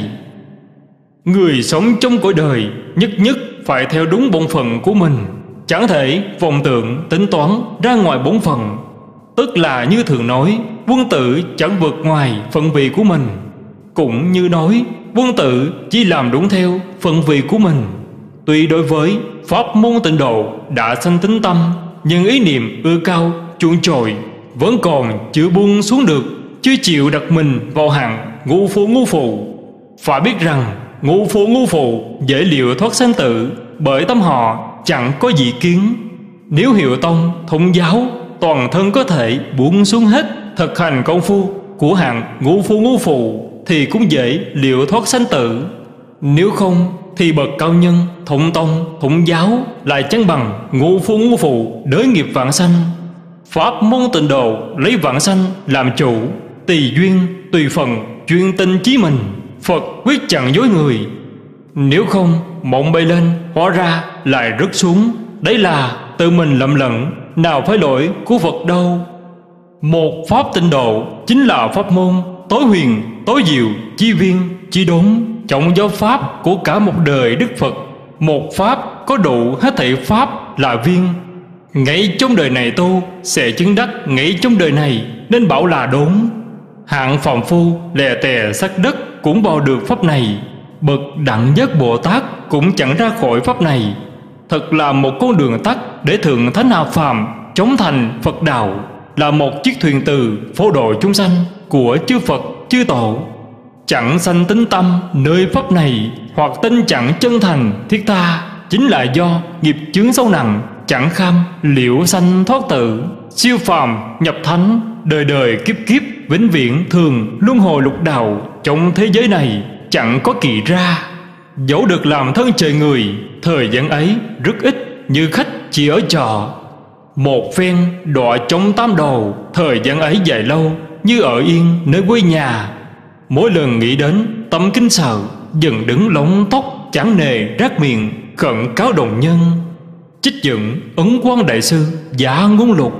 Người sống trong cõi đời nhất nhất phải theo đúng bổn phận của mình, chẳng thể vọng tưởng tính toán ra ngoài bổn phận. Tức là như thường nói, quân tử chẳng vượt ngoài phận vị của mình. Cũng như nói, quân tử chỉ làm đúng theo phận vị của mình. Tuy đối với pháp môn tịnh độ đã sanh tính tâm, nhưng ý niệm ưa cao chuộng trội vẫn còn chưa buông xuống được, chưa chịu đặt mình vào hạng ngũ phụ. Phải biết rằng ngũ phụ dễ liệu thoát sanh tử, bởi tâm họ chẳng có dị kiến. Nếu hiệu tông thống giáo, toàn thân có thể buông xuống hết, thực hành công phu của hạng ngũ phụ thì cũng dễ liệu thoát sanh tử. Nếu không thì bậc cao nhân thống tông thống giáo lại chẳng bằng ngũ phụ đới nghiệp vãng sanh. Pháp môn tịnh độ lấy vãng sanh làm chủ, tùy duyên tùy phần chuyên tinh chí mình. Phật quyết chẳng dối người. Nếu không mộng bay lên, hóa ra lại rớt xuống. Đấy là tự mình lầm lẫn, nào phải lỗi của Phật đâu. Một pháp tịnh độ chính là pháp môn tối huyền tối diệu chi viên chi đốn, trọng giáo pháp của cả một đời Đức Phật. Một pháp có đủ hết thảy pháp là viên. Ngay trong đời này tu sẽ chứng đắc ngay trong đời này, nên bảo là đốn. Hạng phàm phu lè tè sắc đất cũng vào được pháp này, bậc đẳng giác Bồ Tát cũng chẳng ra khỏi pháp này. Thật là một con đường tắt để thượng thánh hạ phàm chống thành Phật đạo, là một chiếc thuyền từ phổ độ chúng sanh của chư Phật chư Tổ. Chẳng sanh tính tâm nơi pháp này, hoặc tin chẳng chân thành thiết tha, chính là do nghiệp chướng sâu nặng, chẳng kham liễu sanh thoát tử. Siêu phàm nhập thánh, đời đời kiếp kiếp vĩnh viễn thường luân hồi lục đạo. Trong thế giới này chẳng có kỳ ra, dẫu được làm thân trời người, thời gian ấy rất ít, như khách chỉ ở trọ. Một phen đọa trong tam đồ, thời gian ấy dài lâu, như ở yên nơi quê nhà. Mỗi lần nghĩ đến tâm kinh sợ, dần đứng lông tóc chẳng nề rác miệng, khẩn cáo đồng nhân. Trích dẫn Ấn Quang Đại Sư Giả Ngôn Lục.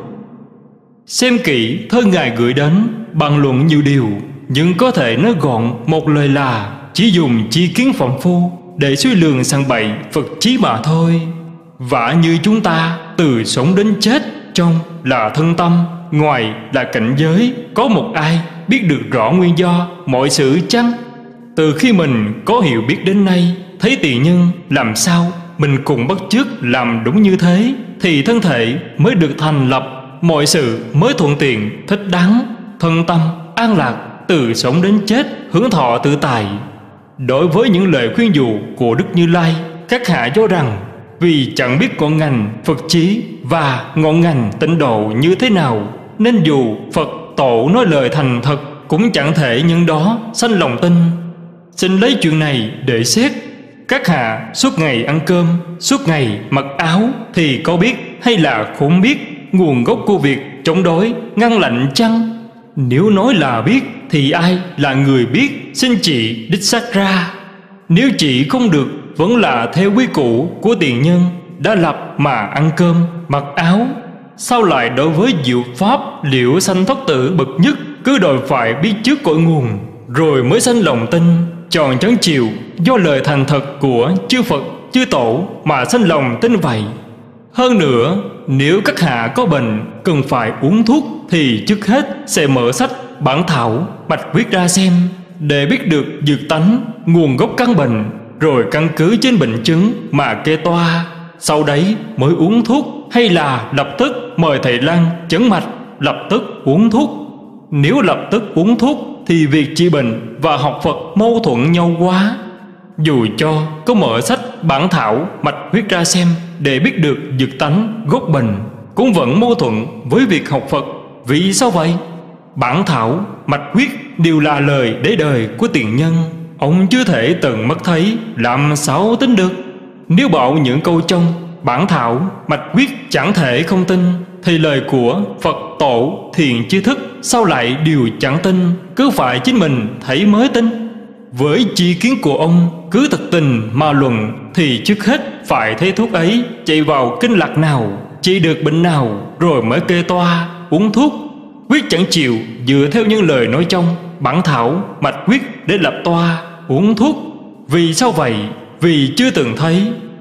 Xem kỹ thơ ngài gửi đến, bàn luận nhiều điều, nhưng có thể nói gọn một lời là chỉ dùng chi kiến phàm phu để suy lường sằng bậy Phật chí mà thôi. Vả như chúng ta từ sống đến chết, trong là thân tâm, ngoài là cảnh giới, có một ai biết được rõ nguyên do mọi sự chăng? Từ khi mình có hiểu biết đến nay, thấy tiền nhân làm sao mình cùng bắt chước làm đúng như thế, thì thân thể mới được thành lập, mọi sự mới thuận tiện thích đáng, thân tâm an lạc, từ sống đến chết hưởng thọ tự tại. Đối với những lời khuyên dụ của Đức Như Lai, các hạ cho rằng vì chẳng biết ngọn ngành Phật chí và ngọn ngành tịnh độ như thế nào, nên dù Phật Tổ nói lời thành thật, cũng chẳng thể nhân đó sanh lòng tin. Xin lấy chuyện này để xét. Các hạ suốt ngày ăn cơm, suốt ngày mặc áo, thì có biết hay là không biết nguồn gốc của việc chống đối ngăn lạnh chăng? Nếu nói là biết, thì ai là người biết, xin chị đích xác ra. Nếu chị không được, vẫn là theo quy củ của tiền nhân đã lập mà ăn cơm mặc áo, sao lại đối với diệu pháp liễu sanh thoát tử bậc nhất, cứ đòi phải biết trước cội nguồn, rồi mới sanh lòng tin, tròn chắn chịu do lời thành thật của chư Phật chư Tổ mà sanh lòng tin vậy? Hơn nữa, nếu các hạ có bệnh cần phải uống thuốc, thì trước hết sẽ mở sách bản thảo bạch viết ra xem, để biết được dược tánh, nguồn gốc căn bệnh, rồi căn cứ trên bệnh chứng mà kê toa. Sau đấy mới uống thuốc, hay là lập tức mời thầy lang chấn mạch lập tức uống thuốc. Nếu lập tức uống thuốc thì việc trị bệnh và học Phật mâu thuẫn nhau quá. Dù cho có mở sách bản thảo mạch viết ra xem để biết được dược tánh gốc bệnh, cũng vẫn mâu thuẫn với việc học Phật. Vì sao vậy? Bản thảo mạch viết đều là lời để đời của tiền nhân, ông chưa thể từng mắt thấy, làm sao tin được? Nếu bảo những câu trong bản thảo mạch viết chẳng thể không tin, thì lời của Phật Tổ thiền tri thức sao lại đều chẳng tin, cứ phải chính mình thấy mới tin? Với chi kiến của ông cứ thực tình mà luận, thì trước hết phải thấy thuốc ấy chạy vào kinh lạc nào, trị được bệnh nào, rồi mới kê toa uống thuốc. Quyết chẳng chịu dựa theo những lời nói trong bản thảo mạch quyết để lập toa uống thuốc. Vì sao vậy? Vì chưa từng thấy.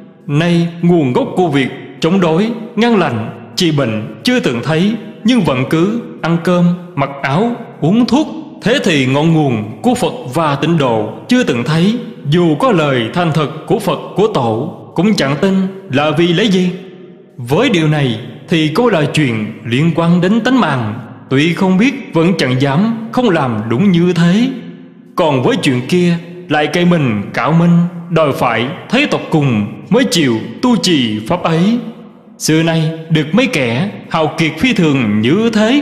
Nay nguồn gốc của việc chống đối ngăn lành trị bệnh chưa từng thấy, nhưng vẫn cứ ăn cơm mặc áo uống thuốc. Thế thì ngọn nguồn của Phật và tịnh độ chưa từng thấy, dù có lời thành thật của Phật của Tổ cũng chẳng tin, là vì lấy gì? Với điều này thì có là chuyện liên quan đến tánh mạng, tuy không biết vẫn chẳng dám không làm đúng như thế. Còn với chuyện kia lại cây mình cạo minh, đòi phải thấy tột cùng mới chịu tu trì pháp ấy. Xưa nay được mấy kẻ hào kiệt phi thường như thế,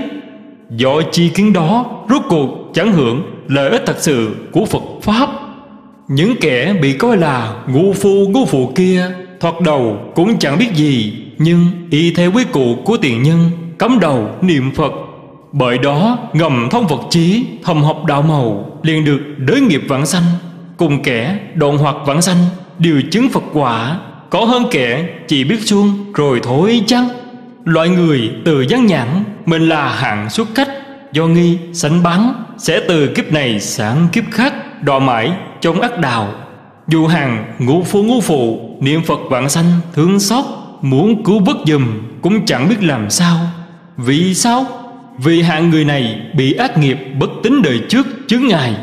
do chi kiến đó rốt cuộc chẳng hưởng lợi ích thật sự của Phật Pháp. Những kẻ bị coi là ngu phụ kia, thoạt đầu cũng chẳng biết gì, nhưng y theo quy củ của tiền nhân cắm đầu niệm Phật. Bởi đó ngầm thông Phật chí, thầm học đạo màu, liền được đới nghiệp vãng sanh. Cùng kẻ đoạn hoặc vãng sanh đều chứng Phật quả, có hơn kẻ chỉ biết suông rồi thôi chăng? Loại người từ gian nhãn mình là hạng xuất cách, do nghi sánh bắn, sẽ từ kiếp này sang kiếp khác đọa mãi trong ác đạo. Dù hàng ngu phụ niệm Phật vãng sanh thương xót, muốn cứu vớt giùm cũng chẳng biết làm sao. Vì sao? Vì hạng người này bị ác nghiệp bất tín đời trước chướng ngại.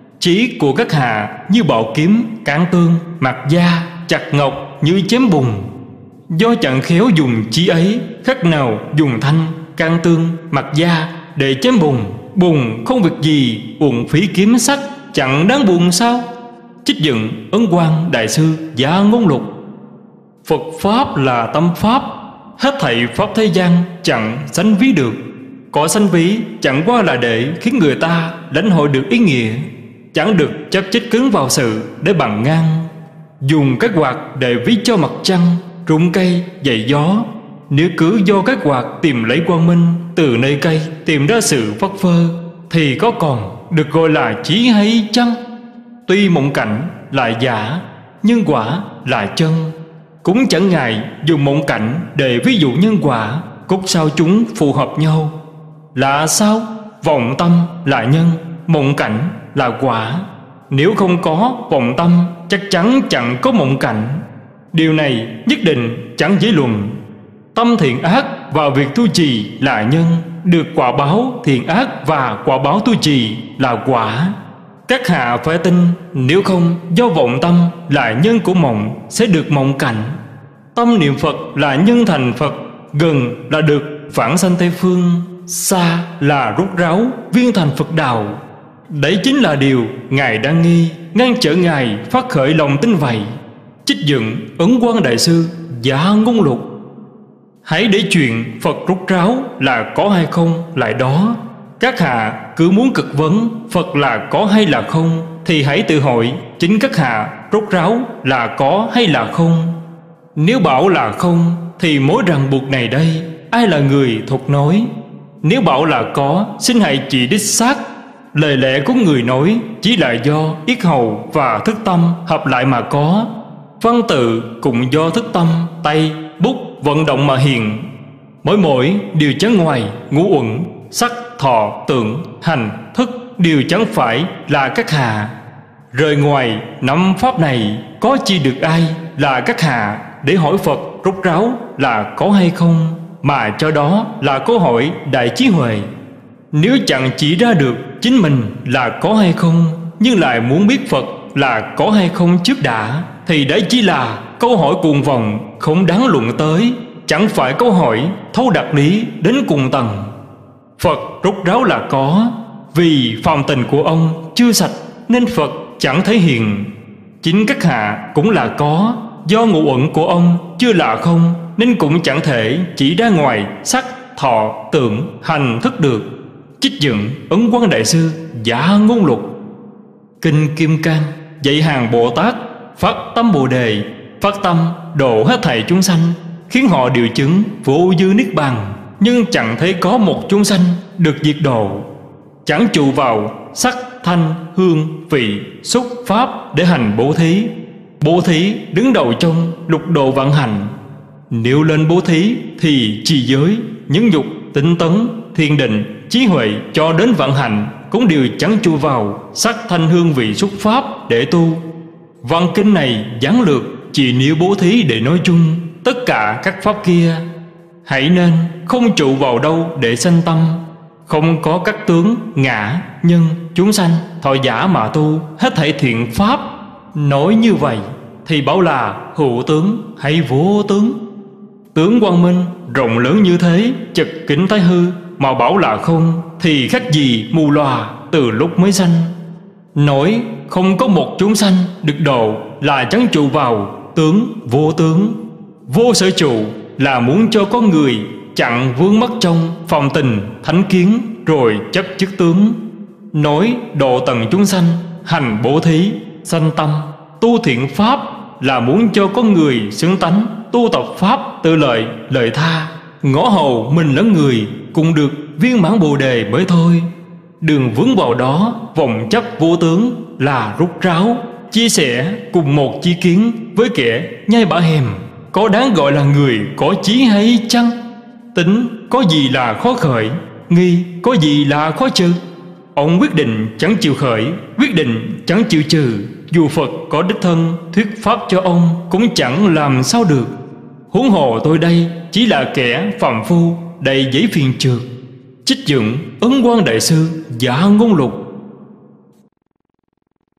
Chí của các hạ như bảo kiếm cán tương, mặt da chặt ngọc như chém bùn. Do chẳng khéo dùng chí ấy, khác nào dùng thanh, can tương, mặt da để chém bùn. Bùn không việc gì, uổng phí kiếm sắc, chẳng đáng buồn sao? Trích dựng Ấn Quang Đại Sư Giả Ngôn Lục. Phật Pháp là tâm Pháp, hết thảy Pháp thế gian chẳng sánh ví được. Có sánh ví chẳng qua là để khiến người ta lãnh hội được ý nghĩa, chẳng được chấp chích cứng vào sự để bằng ngang. Dùng cái quạt để ví cho mặt trăng, rụng cây dậy gió. Nếu cứ do cái quạt tìm lấy quang minh, từ nơi cây tìm ra sự phất phơ, thì có còn được gọi là chí hay chăng? Tuy mộng cảnh là giả, nhân quả là chân. Cũng chẳng ngại dùng mộng cảnh để ví dụ nhân quả, cốt sao chúng phù hợp nhau. Là sao? Vọng tâm là nhân, mộng cảnh là quả. Nếu không có vọng tâm, chắc chắn chẳng có mộng cảnh. Điều này nhất định chẳng dễ luận. Tâm thiện ác và việc tu trì là nhân, được quả báo thiện ác và quả báo tu trì là quả. Các hạ phải tin, nếu không do vọng tâm là nhân của mộng sẽ được mộng cảnh. Tâm niệm Phật là nhân thành Phật, gần là được vãng sanh Tây Phương, xa là rút ráo viên thành Phật đạo. Đấy chính là điều Ngài đang nghi, ngăn trở Ngài phát khởi lòng tin vậy. Trích dựng Ấn Quang Đại Sư Giả Ngôn Lục. Hãy để chuyện Phật rút ráo là có hay không lại đó. Các hạ cứ muốn cực vấn Phật là có hay là không, thì hãy tự hỏi chính các hạ rút ráo là có hay là không. Nếu bảo là không, thì mối ràng buộc này đây ai là người thuộc nói? Nếu bảo là có, xin hãy chỉ đích xác. Lời lẽ của người nói chỉ là do yết hầu và thức tâm hợp lại mà có. Văn tự cũng do thức tâm, tay, bút vận động mà hiện. Mỗi điều chẳng ngoài ngũ uẩn, sắc, thọ, tưởng, hành, thức đều chẳng phải là các hạ. Rời ngoài năm pháp này, có chi được ai là các hạ để hỏi Phật rút ráo là có hay không, mà cho đó là câu hỏi đại trí huệ. Nếu chẳng chỉ ra được chính mình là có hay không, nhưng lại muốn biết Phật là có hay không trước đã, thì đấy chỉ là câu hỏi cuồng vọng, không đáng luận tới, chẳng phải câu hỏi thấu đạt lý đến cùng tầng. Phật rút ráo là có, vì phàm tình của ông chưa sạch nên Phật chẳng thể hiện. Chính các hạ cũng là có, do ngũ uẩn của ông chưa là không, nên cũng chẳng thể chỉ ra ngoài sắc, thọ, tưởng, hành, thức được. Trích dựng Ấn Quang Đại Sư Giả Ngôn Lục. Kinh Kim Cang dạy hàng Bồ Tát phát tâm Bồ Đề, phát tâm độ hết thảy chúng sanh, khiến họ điều chứng vô dư niết bàn, nhưng chẳng thấy có một chúng sanh được diệt độ. Chẳng trụ vào sắc, thanh, hương, vị, xúc, pháp để hành bố thí. Bố thí đứng đầu trong lục độ vạn hành. Nếu lên bố thí thì trì giới, nhẫn nhục, tinh tấn, thiền định, trí huệ cho đến vạn hành cũng đều chẳng chui vào sắc, thanh, hương, vị, xúc, pháp để tu. Văn kinh này giản lược chỉ nêu bố thí để nói chung, tất cả các pháp kia hãy nên không trụ vào đâu để sanh tâm. Không có các tướng, ngã, nhân, chúng sanh, thọ giả mà tu hết thảy thiện pháp. Nói như vậy thì bảo là hữu tướng hay vô tướng? Tướng quang minh rộng lớn như thế, chật kính thái hư, mà bảo là không thì khác gì mù lòa từ lúc mới sanh. Nói không có một chúng sanh được độ là chẳng trụ vào tướng vô tướng. Vô sở trụ là muốn cho con người chặn vướng mắc trong phàm tình thánh kiến, rồi chấp chức tướng. Nói độ tầng chúng sanh, hành bố thí, sanh tâm, tu thiện pháp là muốn cho con người xứng tánh tu tập pháp tự lợi, lợi tha, ngõ hầu mình lẫn người cùng được viên mãn Bồ Đề mới thôi. Đường vướng vào đó vòng chấp vô tướng là rút ráo, chia sẻ cùng một chi kiến với kẻ nhai bả hèm, có đáng gọi là người có chí hay chăng? Tính có gì là khó khởi, nghi có gì là khó trừ. Ông quyết định chẳng chịu khởi, quyết định chẳng chịu trừ. Dù Phật có đích thân thuyết pháp cho ông cũng chẳng làm sao được. Huống hồ tôi đây chỉ là kẻ phàm phu đầy giấy phiền trượt. Trích dựng Ấn Quang Đại Sư Giả Ngôn Lục.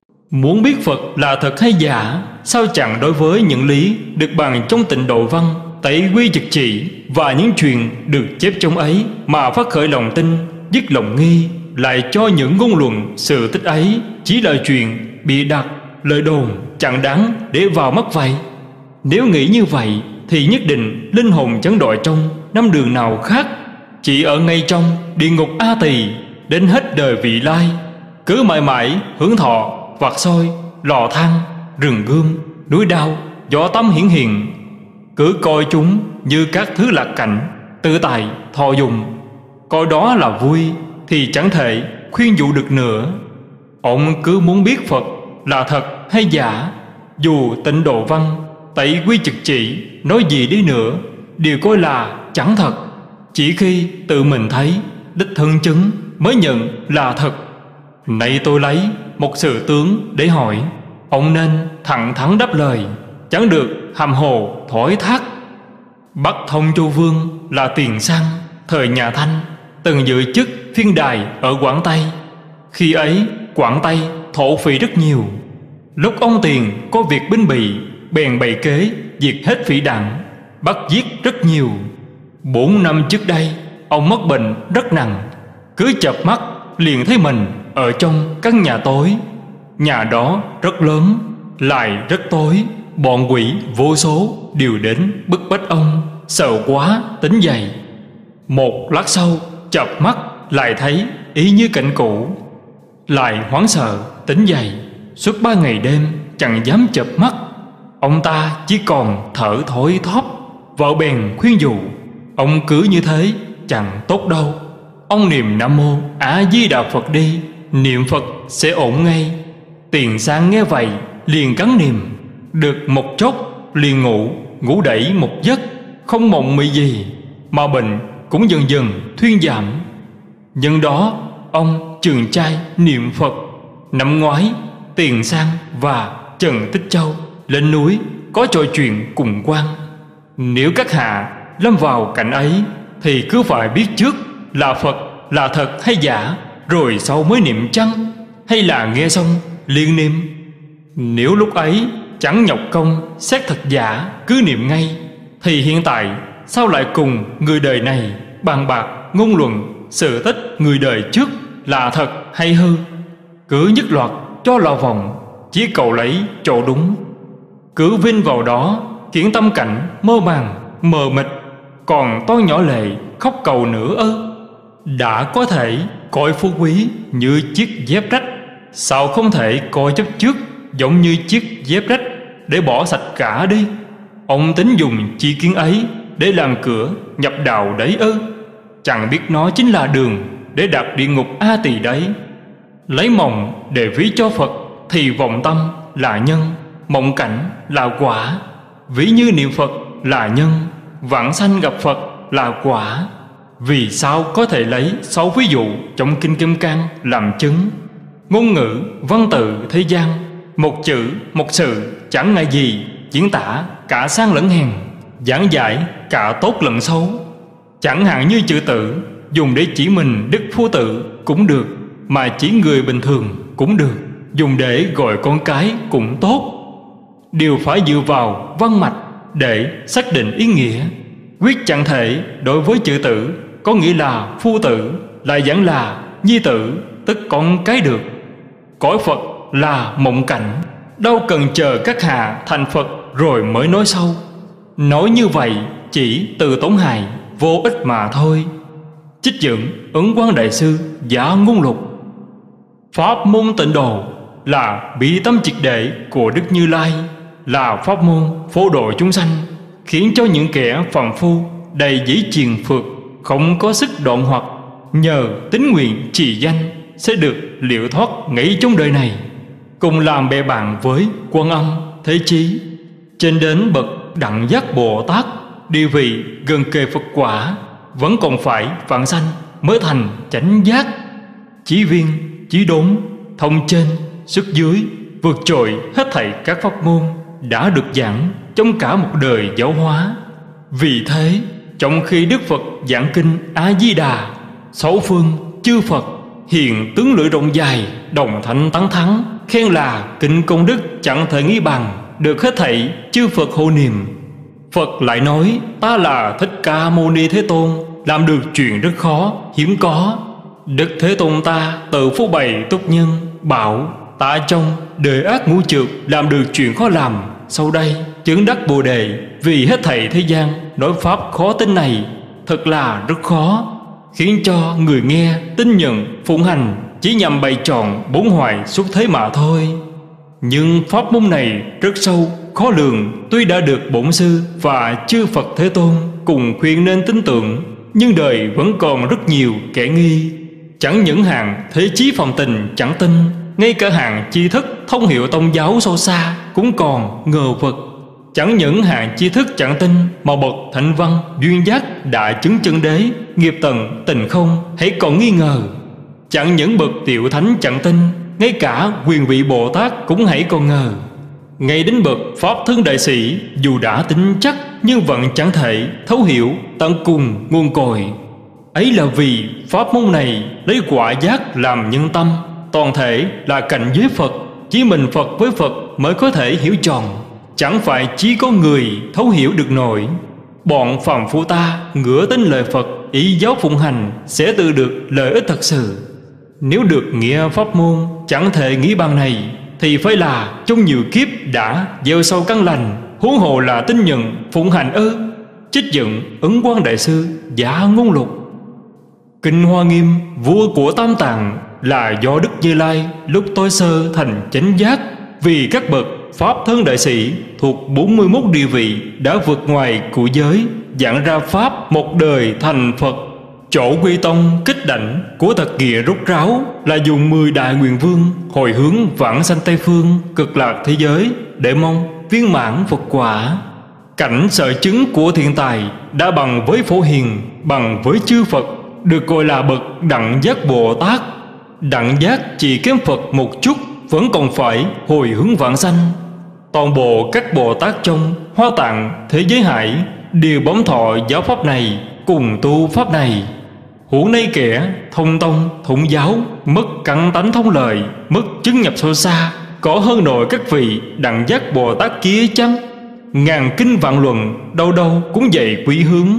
Muốn biết Phật là thật hay giả, sao chẳng đối với những lý được bàn trong Tịnh Độ Văn tẩy quy trực chỉ và những chuyện được chép trong ấy mà phát khởi lòng tin, dứt lòng nghi, lại cho những ngôn luận sự tích ấy chỉ là chuyện bịa đặt, lời đồn chẳng đáng để vào mắt vậy? Nếu nghĩ như vậy thì nhất định linh hồn chẳng đòi trong năm đường nào khác, chỉ ở ngay trong địa ngục A Tỳ đến hết đời vị lai, cứ mãi mãi hưởng thọ vạc soi, lò than, rừng gươm, núi đao, gió tắm hiển hiện, cứ coi chúng như các thứ lạc cảnh, tự tài thọ dùng, coi đó là vui thì chẳng thể khuyên dụ được nữa. Ông cứ muốn biết Phật là thật hay giả, dù Tịnh Độ Văn, Tẩy Quy Trực Chỉ nói gì đi nữa đều coi là chẳng thật. Chỉ khi tự mình thấy, đích thân chứng mới nhận là thật. Nay tôi lấy một sự tướng để hỏi, ông nên thẳng thắn đáp lời, chẳng được hàm hồ thổi thác. Bắc Thông Châu Vương là Tiền Sang thời nhà Thanh, từng giữ chức phiên đài ở Quảng Tây. Khi ấy Quảng Tây thổ phỉ rất nhiều. Lúc ông Tiền có việc binh bị, bèn bày kế diệt hết phỉ đảng, bắt giết rất nhiều. 4 năm trước đây ông mắc bệnh rất nặng, cứ chợp mắt liền thấy mình ở trong căn nhà tối. Nhà đó rất lớn, lại rất tối, bọn quỷ vô số đều đến bức bách ông, sợ quá tính dậy. Một lát sau chợp mắt lại thấy y như cảnh cũ, lại hoảng sợ tỉnh dậy. Suốt 3 ngày đêm chẳng dám chợp mắt, ông ta chỉ còn thở thoi thóp. Vợ bèn khuyên dụ, ông cứ như thế chẳng tốt đâu, ông niệm Nam Mô A Di Đà Phật đi, niệm Phật sẽ ổn ngay. Tiền Sang nghe vậy liền gắng niệm, được một chốc liền ngủ đẩy một giấc, không mộng mị gì, mà bệnh cũng dần dần thuyên giảm. Nhân đó ông trường trai niệm Phật. Năm ngoái Tiền Sang và Trần Tích Châu lên núi có trò chuyện cùng quan. Nếu các hạ lâm vào cảnh ấy thì cứ phải biết trước là Phật là thật hay giả, rồi sau mới niệm chăng, hay là nghe xong liền niệm. Nếu lúc ấy chẳng nhọc công xét thật giả cứ niệm ngay, thì hiện tại sao lại cùng người đời này bàn bạc ngôn luận sự tích người đời trước là thật hay hư? Cứ nhất loạt cho lò vòng, chỉ cầu lấy chỗ đúng, cứ vin vào đó khiến tâm cảnh mơ màng mờ mịt, còn tôi nhỏ lệ khóc cầu nữa ư? Đã có thể coi phú quý như chiếc dép rách, sao không thể coi chấp trước giống như chiếc dép rách để bỏ sạch cả đi? Ông tính dùng chi kiến ấy để làm cửa nhập đạo đấy ư? Chẳng biết nó chính là đường để đạt địa ngục A Tỳ đấy. Lấy mộng để ví cho Phật thì vọng tâm là nhân, mộng cảnh là quả. Ví như niệm Phật là nhân, vãng sanh gặp Phật là quả. Vì sao có thể lấy 6 ví dụ trong Kinh Kim Cang làm chứng? Ngôn ngữ, văn tự thế gian, một chữ, một sự chẳng ngại gì diễn tả cả sang lẫn hèn, giảng giải cả tốt lẫn xấu. Chẳng hạn như chữ tử dùng để chỉ mình đức phu tử cũng được, mà chỉ người bình thường cũng được, dùng để gọi con cái cũng tốt. Đều phải dựa vào văn mạch để xác định ý nghĩa. Quyết chẳng thể đối với chữ tử có nghĩa là phu tử lại giảng là nhi tử, tức con cái được. Cõi Phật là mộng cảnh, đâu cần chờ các hạ thành Phật rồi mới nói sau. Nói như vậy chỉ từ tổn hại vô ích mà thôi. Trích dẫn Ấn Quang Đại Sư Giả Ngôn Lục. Pháp môn tịnh độ là bí tâm triệt để của Đức Như Lai, là pháp môn phổ độ chúng sanh, khiến cho những kẻ phàm phu đầy dĩ triền phượt, không có sức đoạn hoặc, nhờ tín nguyện trì danh sẽ được liệu thoát ngay trong đời này, cùng làm bè bạn với Quan Âm, Thế Chí, trên đến bậc Đẳng Giác Bồ Tát, địa vị gần kề Phật quả, vẫn còn phải vãng sanh mới thành chánh giác. Chí viên, chí đốn, thông trên, sức dưới, vượt trội hết thảy các pháp môn đã được giảng trong cả một đời giáo hóa. Vì thế, trong khi Đức Phật giảng kinh A Di Đà, 6 phương chư Phật hiện tướng lưỡi rộng dài, đồng thanh tán thắng, khen là kinh công đức chẳng thể nghĩ bằng, được hết thảy chư Phật hộ niệm. Phật lại nói ta là Thích Ca Mâu Ni Thế Tôn, làm được chuyện rất khó, hiếm có. Đức Thế Tôn ta tự phô bày túc nhân, bảo ta trong đời ác ngũ trượt làm được chuyện khó làm. Sau đây chứng đắc Bồ Đề, vì hết thảy thế gian nói pháp khó tin này thật là rất khó, khiến cho người nghe tin nhận phụng hành chỉ nhằm bày tròn bốn hoài xuất thế mà thôi. Nhưng pháp môn này rất sâu, khó lường. Tuy đã được bổn sư và chư Phật Thế Tôn cùng khuyên nên tin tưởng, nhưng đời vẫn còn rất nhiều kẻ nghi. Chẳng những hàng thế chí phòng tình chẳng tin, ngay cả hàng tri thức thông hiểu tông giáo sâu xa cũng còn ngờ vực. Chẳng những hàng tri thức chẳng tin, mà bậc thánh văn duyên giác đã chứng chân đế, nghiệp tận tình không hãy còn nghi ngờ. Chẳng những bậc tiểu thánh chẳng tin, ngay cả quyền vị Bồ Tát cũng hãy còn ngờ. Ngay đến bậc pháp thân đại sĩ, dù đã tin chắc nhưng vẫn chẳng thể thấu hiểu tận cùng nguồn cội. Ấy là vì pháp môn này lấy quả giác làm nhân tâm, toàn thể là cảnh giới Phật. Chỉ mình Phật với Phật mới có thể hiểu tròn, chẳng phải chỉ có người thấu hiểu được nổi. Bọn phàm phu ta ngửa tin lời Phật, ý giáo phụng hành sẽ tự được lợi ích thật sự. Nếu được nghĩa pháp môn chẳng thể nghĩ bằng này, thì phải là trong nhiều kiếp đã gieo sâu căn lành, huống hồ là tin nhận phụng hành ư? Trích dẫn Ấn Quang Đại Sư Giả Ngôn Lục. Kinh Hoa Nghiêm, vua của Tam Tạng, là do Đức Như Lai lúc tối sơ thành chánh giác, vì các bậc pháp thân đại sĩ thuộc 41 địa vị đã vượt ngoài cụ giới, giảng ra pháp một đời thành Phật. Chỗ quy tông kích đảnh của thật nghĩa rốt ráo là dùng 10 đại nguyện vương hồi hướng vãng sanh Tây Phương cực lạc thế giới để mong viên mãn Phật quả. Cảnh sở chứng của thiện tài đã bằng với Phổ Hiền, bằng với chư Phật, được gọi là bậc đẳng giác Bồ Tát. Đẳng giác chỉ kém Phật một chút, vẫn còn phải hồi hướng vãng sanh. Toàn bộ các Bồ Tát trong Hoa Tạng thế giới hải đều bấm thọ giáo pháp này, cùng tu pháp này. Huống nay kẻ thông tông thủng giáo, mất căn tánh thông lời, mất chứng nhập sâu xa, có hơn nổi các vị đẳng giác Bồ Tát kia chăng? Ngàn kinh vạn luận, đâu đâu cũng dạy quý hướng.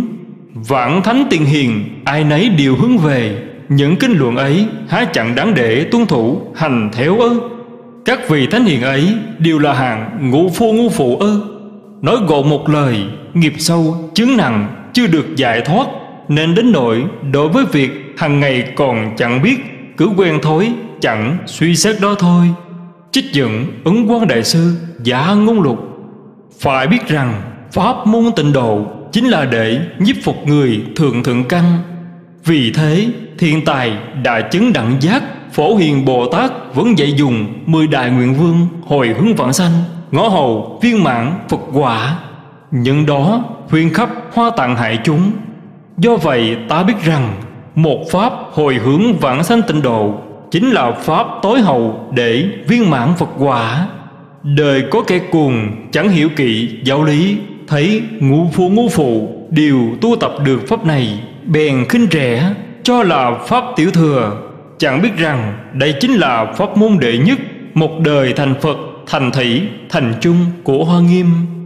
Vạn thánh tiền hiền, ai nấy đều hướng về. Những kinh luận ấy há chẳng đáng để tuân thủ hành theo ư? Các vị thánh hiền ấy đều là hạng ngũ phu ngu phụ ư? Nói gọn một lời, nghiệp sâu chứng nặng, chưa được giải thoát, nên đến nỗi đối với việc hàng ngày còn chẳng biết, cứ quen thói chẳng suy xét đó thôi. Trích dẫn Ấn Quang Đại Sư Giả Ngôn Lục. Phải biết rằng pháp môn tịnh độ chính là để nhiếp phục người thượng thượng căn. Vì thế thiên tài đã chứng đẳng giác Phổ Hiền Bồ Tát vẫn dạy dùng 10 đại nguyện vương hồi hướng vãng sanh, ngõ hầu viên mãn Phật quả. Nhưng đó khuyên khắp Hoa Tạng hải chúng. Do vậy ta biết rằng một pháp hồi hướng vãng sanh tịnh độ chính là pháp tối hậu để viên mãn Phật quả. Đời có kẻ cuồng chẳng hiểu kỹ giáo lý, thấy ngu phụ đều tu tập được pháp này, bèn khinh rẻ cho là pháp tiểu thừa, chẳng biết rằng đây chính là pháp môn đệ nhất, một đời thành Phật, thành thủy, thành chung của Hoa Nghiêm.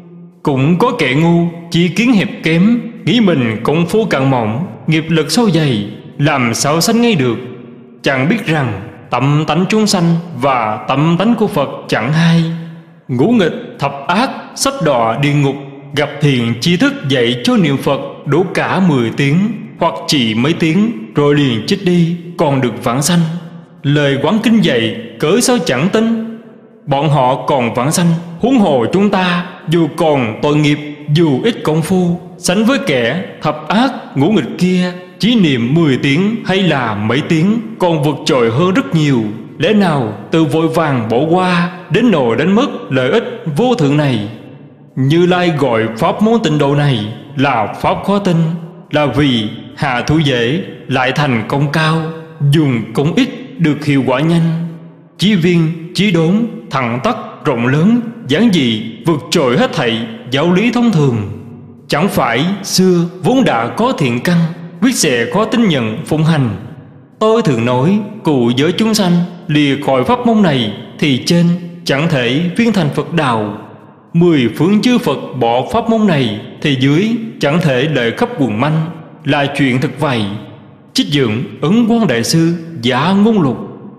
Cũng có kẻ ngu chỉ kiến hẹp kém, nghĩ mình công phu cạn mỏng, nghiệp lực sâu dày, làm sao sanh ngay được. Chẳng biết rằng tâm tánh chúng sanh và tâm tánh của Phật chẳng hai. Ngũ nghịch thập ác sắp đọa địa ngục, gặp thiền tri thức dạy cho niệm Phật đủ cả 10 tiếng, hoặc chỉ mấy tiếng rồi liền chết đi, còn được vãng sanh. Lời quán kinh dạy cớ sao chẳng tin? Bọn họ còn vãng sanh, huống hồ chúng ta dù còn tội nghiệp, dù ít công phu, sánh với kẻ thập ác ngũ nghịch kia, chỉ niệm 10 tiếng hay là mấy tiếng còn vượt trội hơn rất nhiều. Lẽ nào từ vội vàng bỏ qua, đến nỗi đánh mất lợi ích vô thượng này? Như Lai gọi pháp môn tịnh độ này là pháp khó tin, là vì hạ thủ dễ lại thành công cao, dùng công ít được hiệu quả nhanh. Chí viên, chí đốn, thẳng tắc, rộng lớn, giản dị, vượt trội hết thảy giáo lý thông thường. Chẳng phải xưa vốn đã có thiện căn, quyết sẽ có tin nhận phụng hành. Tôi thường nói cụ giới chúng sanh lìa khỏi pháp môn này thì trên chẳng thể viên thành Phật đạo. 10 phương chư Phật bỏ pháp môn này thì dưới chẳng thể lợi khắp quần manh, là chuyện thật vậy. Trích dẫn Ấn Quang Đại Sư Dạ Ngôn Lục.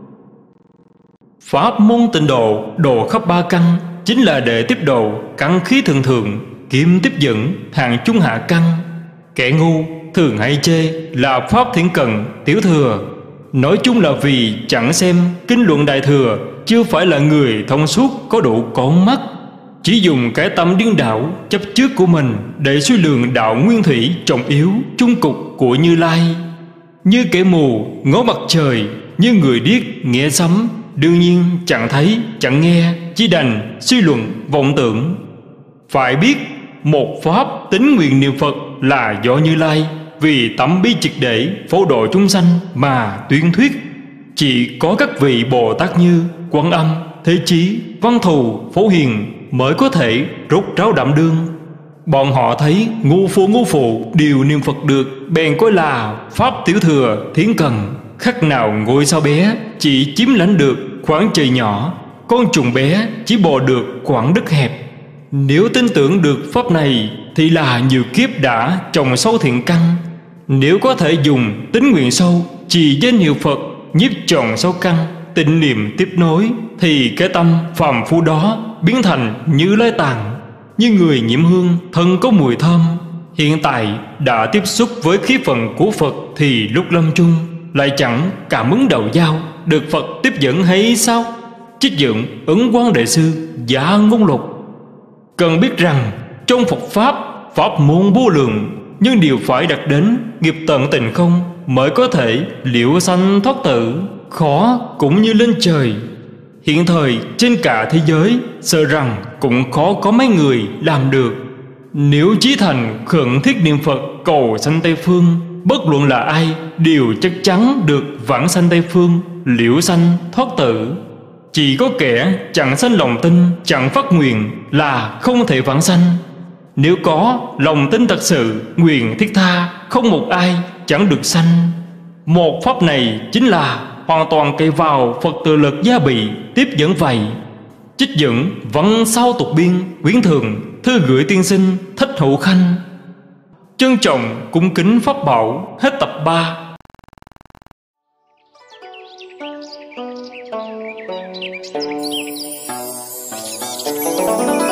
Pháp môn tịnh độ, độ khắp ba căn, chính là để tiếp độ căn khí thường thường, kiếm tiếp dẫn hàng trung hạ căn. Kẻ ngu thường hay chê là pháp thiển cận tiểu thừa, nói chung là vì chẳng xem kinh luận Đại Thừa, chưa phải là người thông suốt có đủ con mắt, chỉ dùng cái tâm điên đảo chấp trước của mình để suy lường đạo nguyên thủy trọng yếu chung cục của Như Lai. Như kẻ mù ngó mặt trời, như người điếc nghe sấm, đương nhiên chẳng thấy chẳng nghe, chỉ đành suy luận vọng tưởng. Phải biết một pháp tín nguyện niệm Phật là do Như Lai vì tấm bi triệt để phổ độ chúng sanh mà tuyên thuyết. Chỉ có các vị Bồ Tát như Quan Âm, Thế Chí, Văn Thù, Phổ Hiền mới có thể rốt ráo đảm đương. Bọn họ thấy ngu phụ đều niệm Phật được, bèn coi là pháp tiểu thừa thiển cần. Khắc nào ngôi sao bé chỉ chiếm lãnh được khoảng trời nhỏ, con trùng bé chỉ bò được khoảng đất hẹp. Nếu tin tưởng được pháp này thì là nhiều kiếp đã trồng sâu thiện căn. Nếu có thể dùng tín nguyện sâu, trì danh hiệu Phật, nhiếp tròn sâu căn, tịnh niệm tiếp nối, thì cái tâm phàm phu đó biến thành Như Lai tạng, như người nhiễm hương thân có mùi thơm. Hiện tại đã tiếp xúc với khí phận của Phật thì lúc lâm chung lại chẳng cảm ứng đầu dao được Phật tiếp dẫn hay sao? Trích dẫn Ấn Quang Đại Sư Dạ Ngôn Lục. Cần biết rằng trong Phật Pháp, pháp môn vô lượng, nhưng đều phải đạt đến nghiệp tận tình không mới có thể liễu sanh thoát tử, khó cũng như lên trời. Hiện thời trên cả thế giới sợ rằng cũng khó có mấy người làm được. Nếu chí thành khẩn thiết niệm Phật cầu sanh Tây Phương, bất luận là ai đều chắc chắn được vãng sanh Tây Phương, liễu sanh thoát tử. Chỉ có kẻ chẳng sanh lòng tin, chẳng phát nguyện là không thể vãng sanh. Nếu có lòng tin thật sự, nguyện thiết tha, không một ai chẳng được sanh. Một pháp này chính là hoàn toàn cậy vào Phật tự lực gia bị tiếp dẫn vậy. Trích dẫn Văn Sao Tục Biên Quyển Thường, thư gửi tiên sinh Thích Hữu Khanh. Trân trọng cung kính pháp bảo. Hết tập 3.